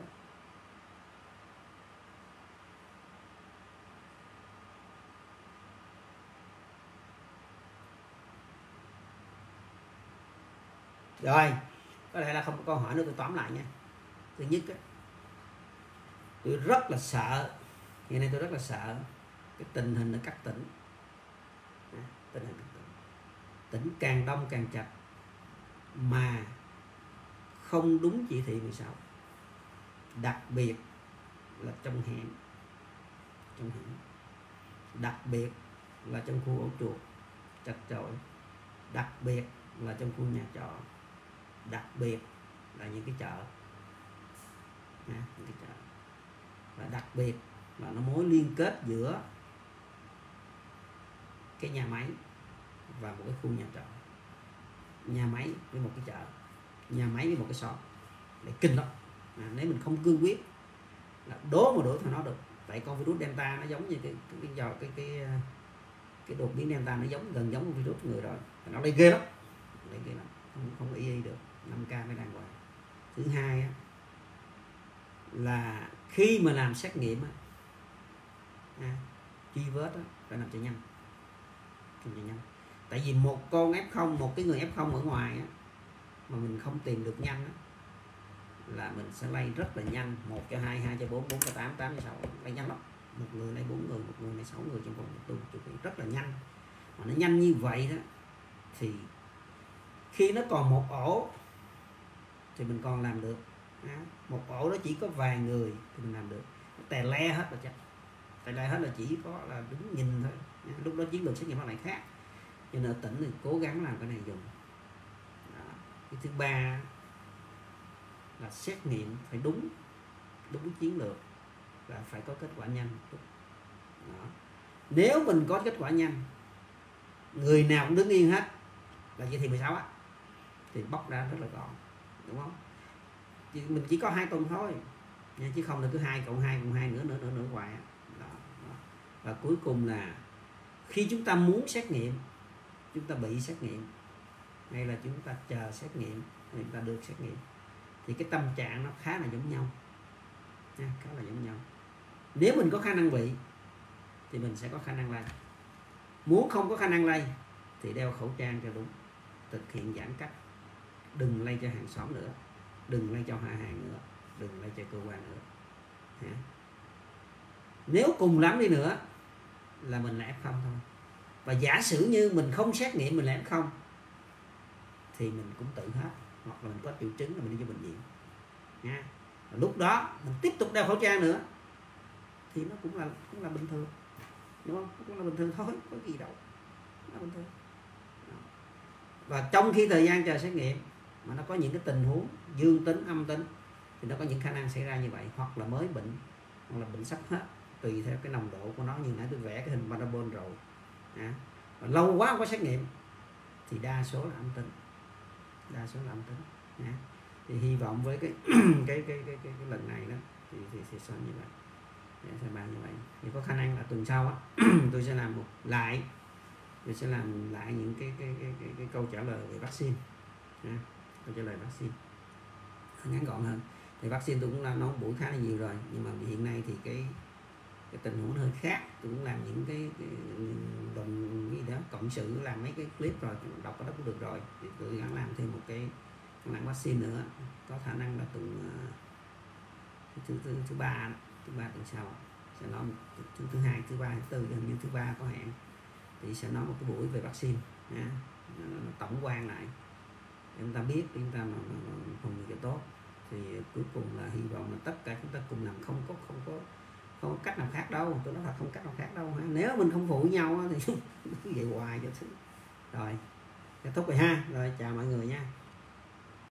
Speaker 1: Rồi, có lẽ là không có câu hỏi nữa, tôi tóm lại nha. Thứ nhất á, tôi rất là sợ, hiện nay tôi rất là sợ cái tình hình ở các tỉnh. Tình hình các tỉnh, tỉnh càng đông càng chặt mà không đúng chỉ thị mười sáu, đặc biệt là trong hẻm, trong hẻm, đặc biệt là trong khu ổ chuột chặt chội, đặc biệt là trong khu nhà trọ, đặc biệt là những cái chợ, à, những cái chợ, và đặc biệt là nó mối liên kết giữa cái nhà máy và một cái khu nhà trọ, nhà máy với một cái chợ, nhà máy với một cái shop, để kinh lắm. À, nếu mình không cương quyết là đố mà đổ theo nó được, tại con virus Delta nó giống như cái cái cái cái cái, cái đột biến Delta, nó giống gần giống virus người rồi, nó đây ghê lắm, đây ghê lắm, không không y y được. năm K mới đàng hoàng. Thứ hai á, là khi mà làm xét nghiệm á, à, truy vết á, phải làm cho nhanh, làm cho nhanh. Tại vì một con ép không, một cái người ép không ở ngoài á, mà mình không tìm được nhanh á, là mình sẽ lây rất là nhanh. Một cho hai, hai cho bốn, bốn cho tám, tám cho sáu, lây nhanh lắm. Một người lây bốn người, một người lây sáu người trong vòng một tuần, rất là nhanh. Mà nó nhanh như vậy đó, thì khi nó còn một ổ thì mình còn làm được. À, một ổ đó chỉ có vài người thì mình làm được. Tè le hết là chắc, tè le hết là chỉ có là đứng nhìn thôi. À, lúc đó chiến lược xét nghiệm nó lại khác. Cho nên ở tỉnh thì cố gắng làm cái này dùng. Đó. Cái thứ ba là xét nghiệm phải đúng, đúng chiến lược, là phải có kết quả nhanh. Đó. Nếu mình có kết quả nhanh, người nào cũng đứng yên hết, là chỉ thị mười sáu á, thì bóc ra rất là gọn, đúng không? Chỉ, mình chỉ có hai tuần thôi, chứ không là cứ hai cộng hai cộng hai nữa nữa nữa nữa hoài. Đó. Đó. Và cuối cùng là khi chúng ta muốn xét nghiệm, chúng ta bị xét nghiệm, hay là chúng ta chờ xét nghiệm, hay chúng ta được xét nghiệm, thì cái tâm trạng nó khá là giống nhau, nha, khá là giống nhau. Nếu mình có khả năng bị thì mình sẽ có khả năng lây. Muốn không có khả năng lây thì đeo khẩu trang cho đúng, thực hiện giãn cách, đừng lây cho hàng xóm nữa, đừng lây cho họ hàng nữa, đừng lây cho cơ quan nữa. Hả? Nếu cùng lắm đi nữa là mình là ép không thôi. Và giả sử như mình không xét nghiệm mình là ép không thì mình cũng tự hết, hoặc là mình có triệu chứng là mình đi cho bệnh viện. Nha. Lúc đó mình tiếp tục đeo khẩu trang nữa thì nó cũng là cũng là bình thường, đúng không? Cũng là bình thường thôi, có gì đâu, nó bình thường. Đó. Và trong khi thời gian chờ xét nghiệm mà nó có những cái tình huống dương tính, âm tính, thì nó có những khả năng xảy ra như vậy, hoặc là mới bệnh, hoặc là bệnh sắp hết, tùy theo cái nồng độ của nó. Như nãy tôi vẽ cái hình parabol rồi. À, và lâu quá không có xét nghiệm thì đa số là âm tính, đa số là âm tính. À, thì hy vọng với cái cái, cái, cái, cái, cái lần này đó thì thì sẽ xong như vậy, sẽ bàn như vậy. Thì có khả năng là tuần sau á tôi sẽ làm một lại, tôi sẽ làm lại những cái cái cái cái, cái câu trả lời về vaccine. À, câu trả lời vaccine ngắn gọn hơn. Thì vaccine tôi cũng làm nói buổi khá là nhiều rồi, nhưng mà hiện nay thì cái cái tình huống hơi khác, tôi cũng làm những cái, cái đồng gì đó cộng sự, làm mấy cái clip rồi, đọc ở đó cũng được rồi, thì tôi gắng làm thêm một cái làm vaccine nữa, có khả năng là tuần uh, thứ thứ thứ ba thứ ba tuần sau sẽ nói thứ thứ hai, thứ ba, thứ tư, hình như thứ ba có hẹn, thì sẽ nói một cái buổi về vaccine nha, nó, nó tổng quan lại để chúng ta biết, để chúng ta mà phòng ngừa cho tốt. Thì cuối cùng là hy vọng là tất cả chúng ta cùng làm, không có không có không có cách nào khác đâu, tôi nói là không cách nào khác đâu. Nếu mình không phụ nhau thì vậy hoài cho thứ. Rồi kết thúc rồi ha, rồi chào mọi người nha.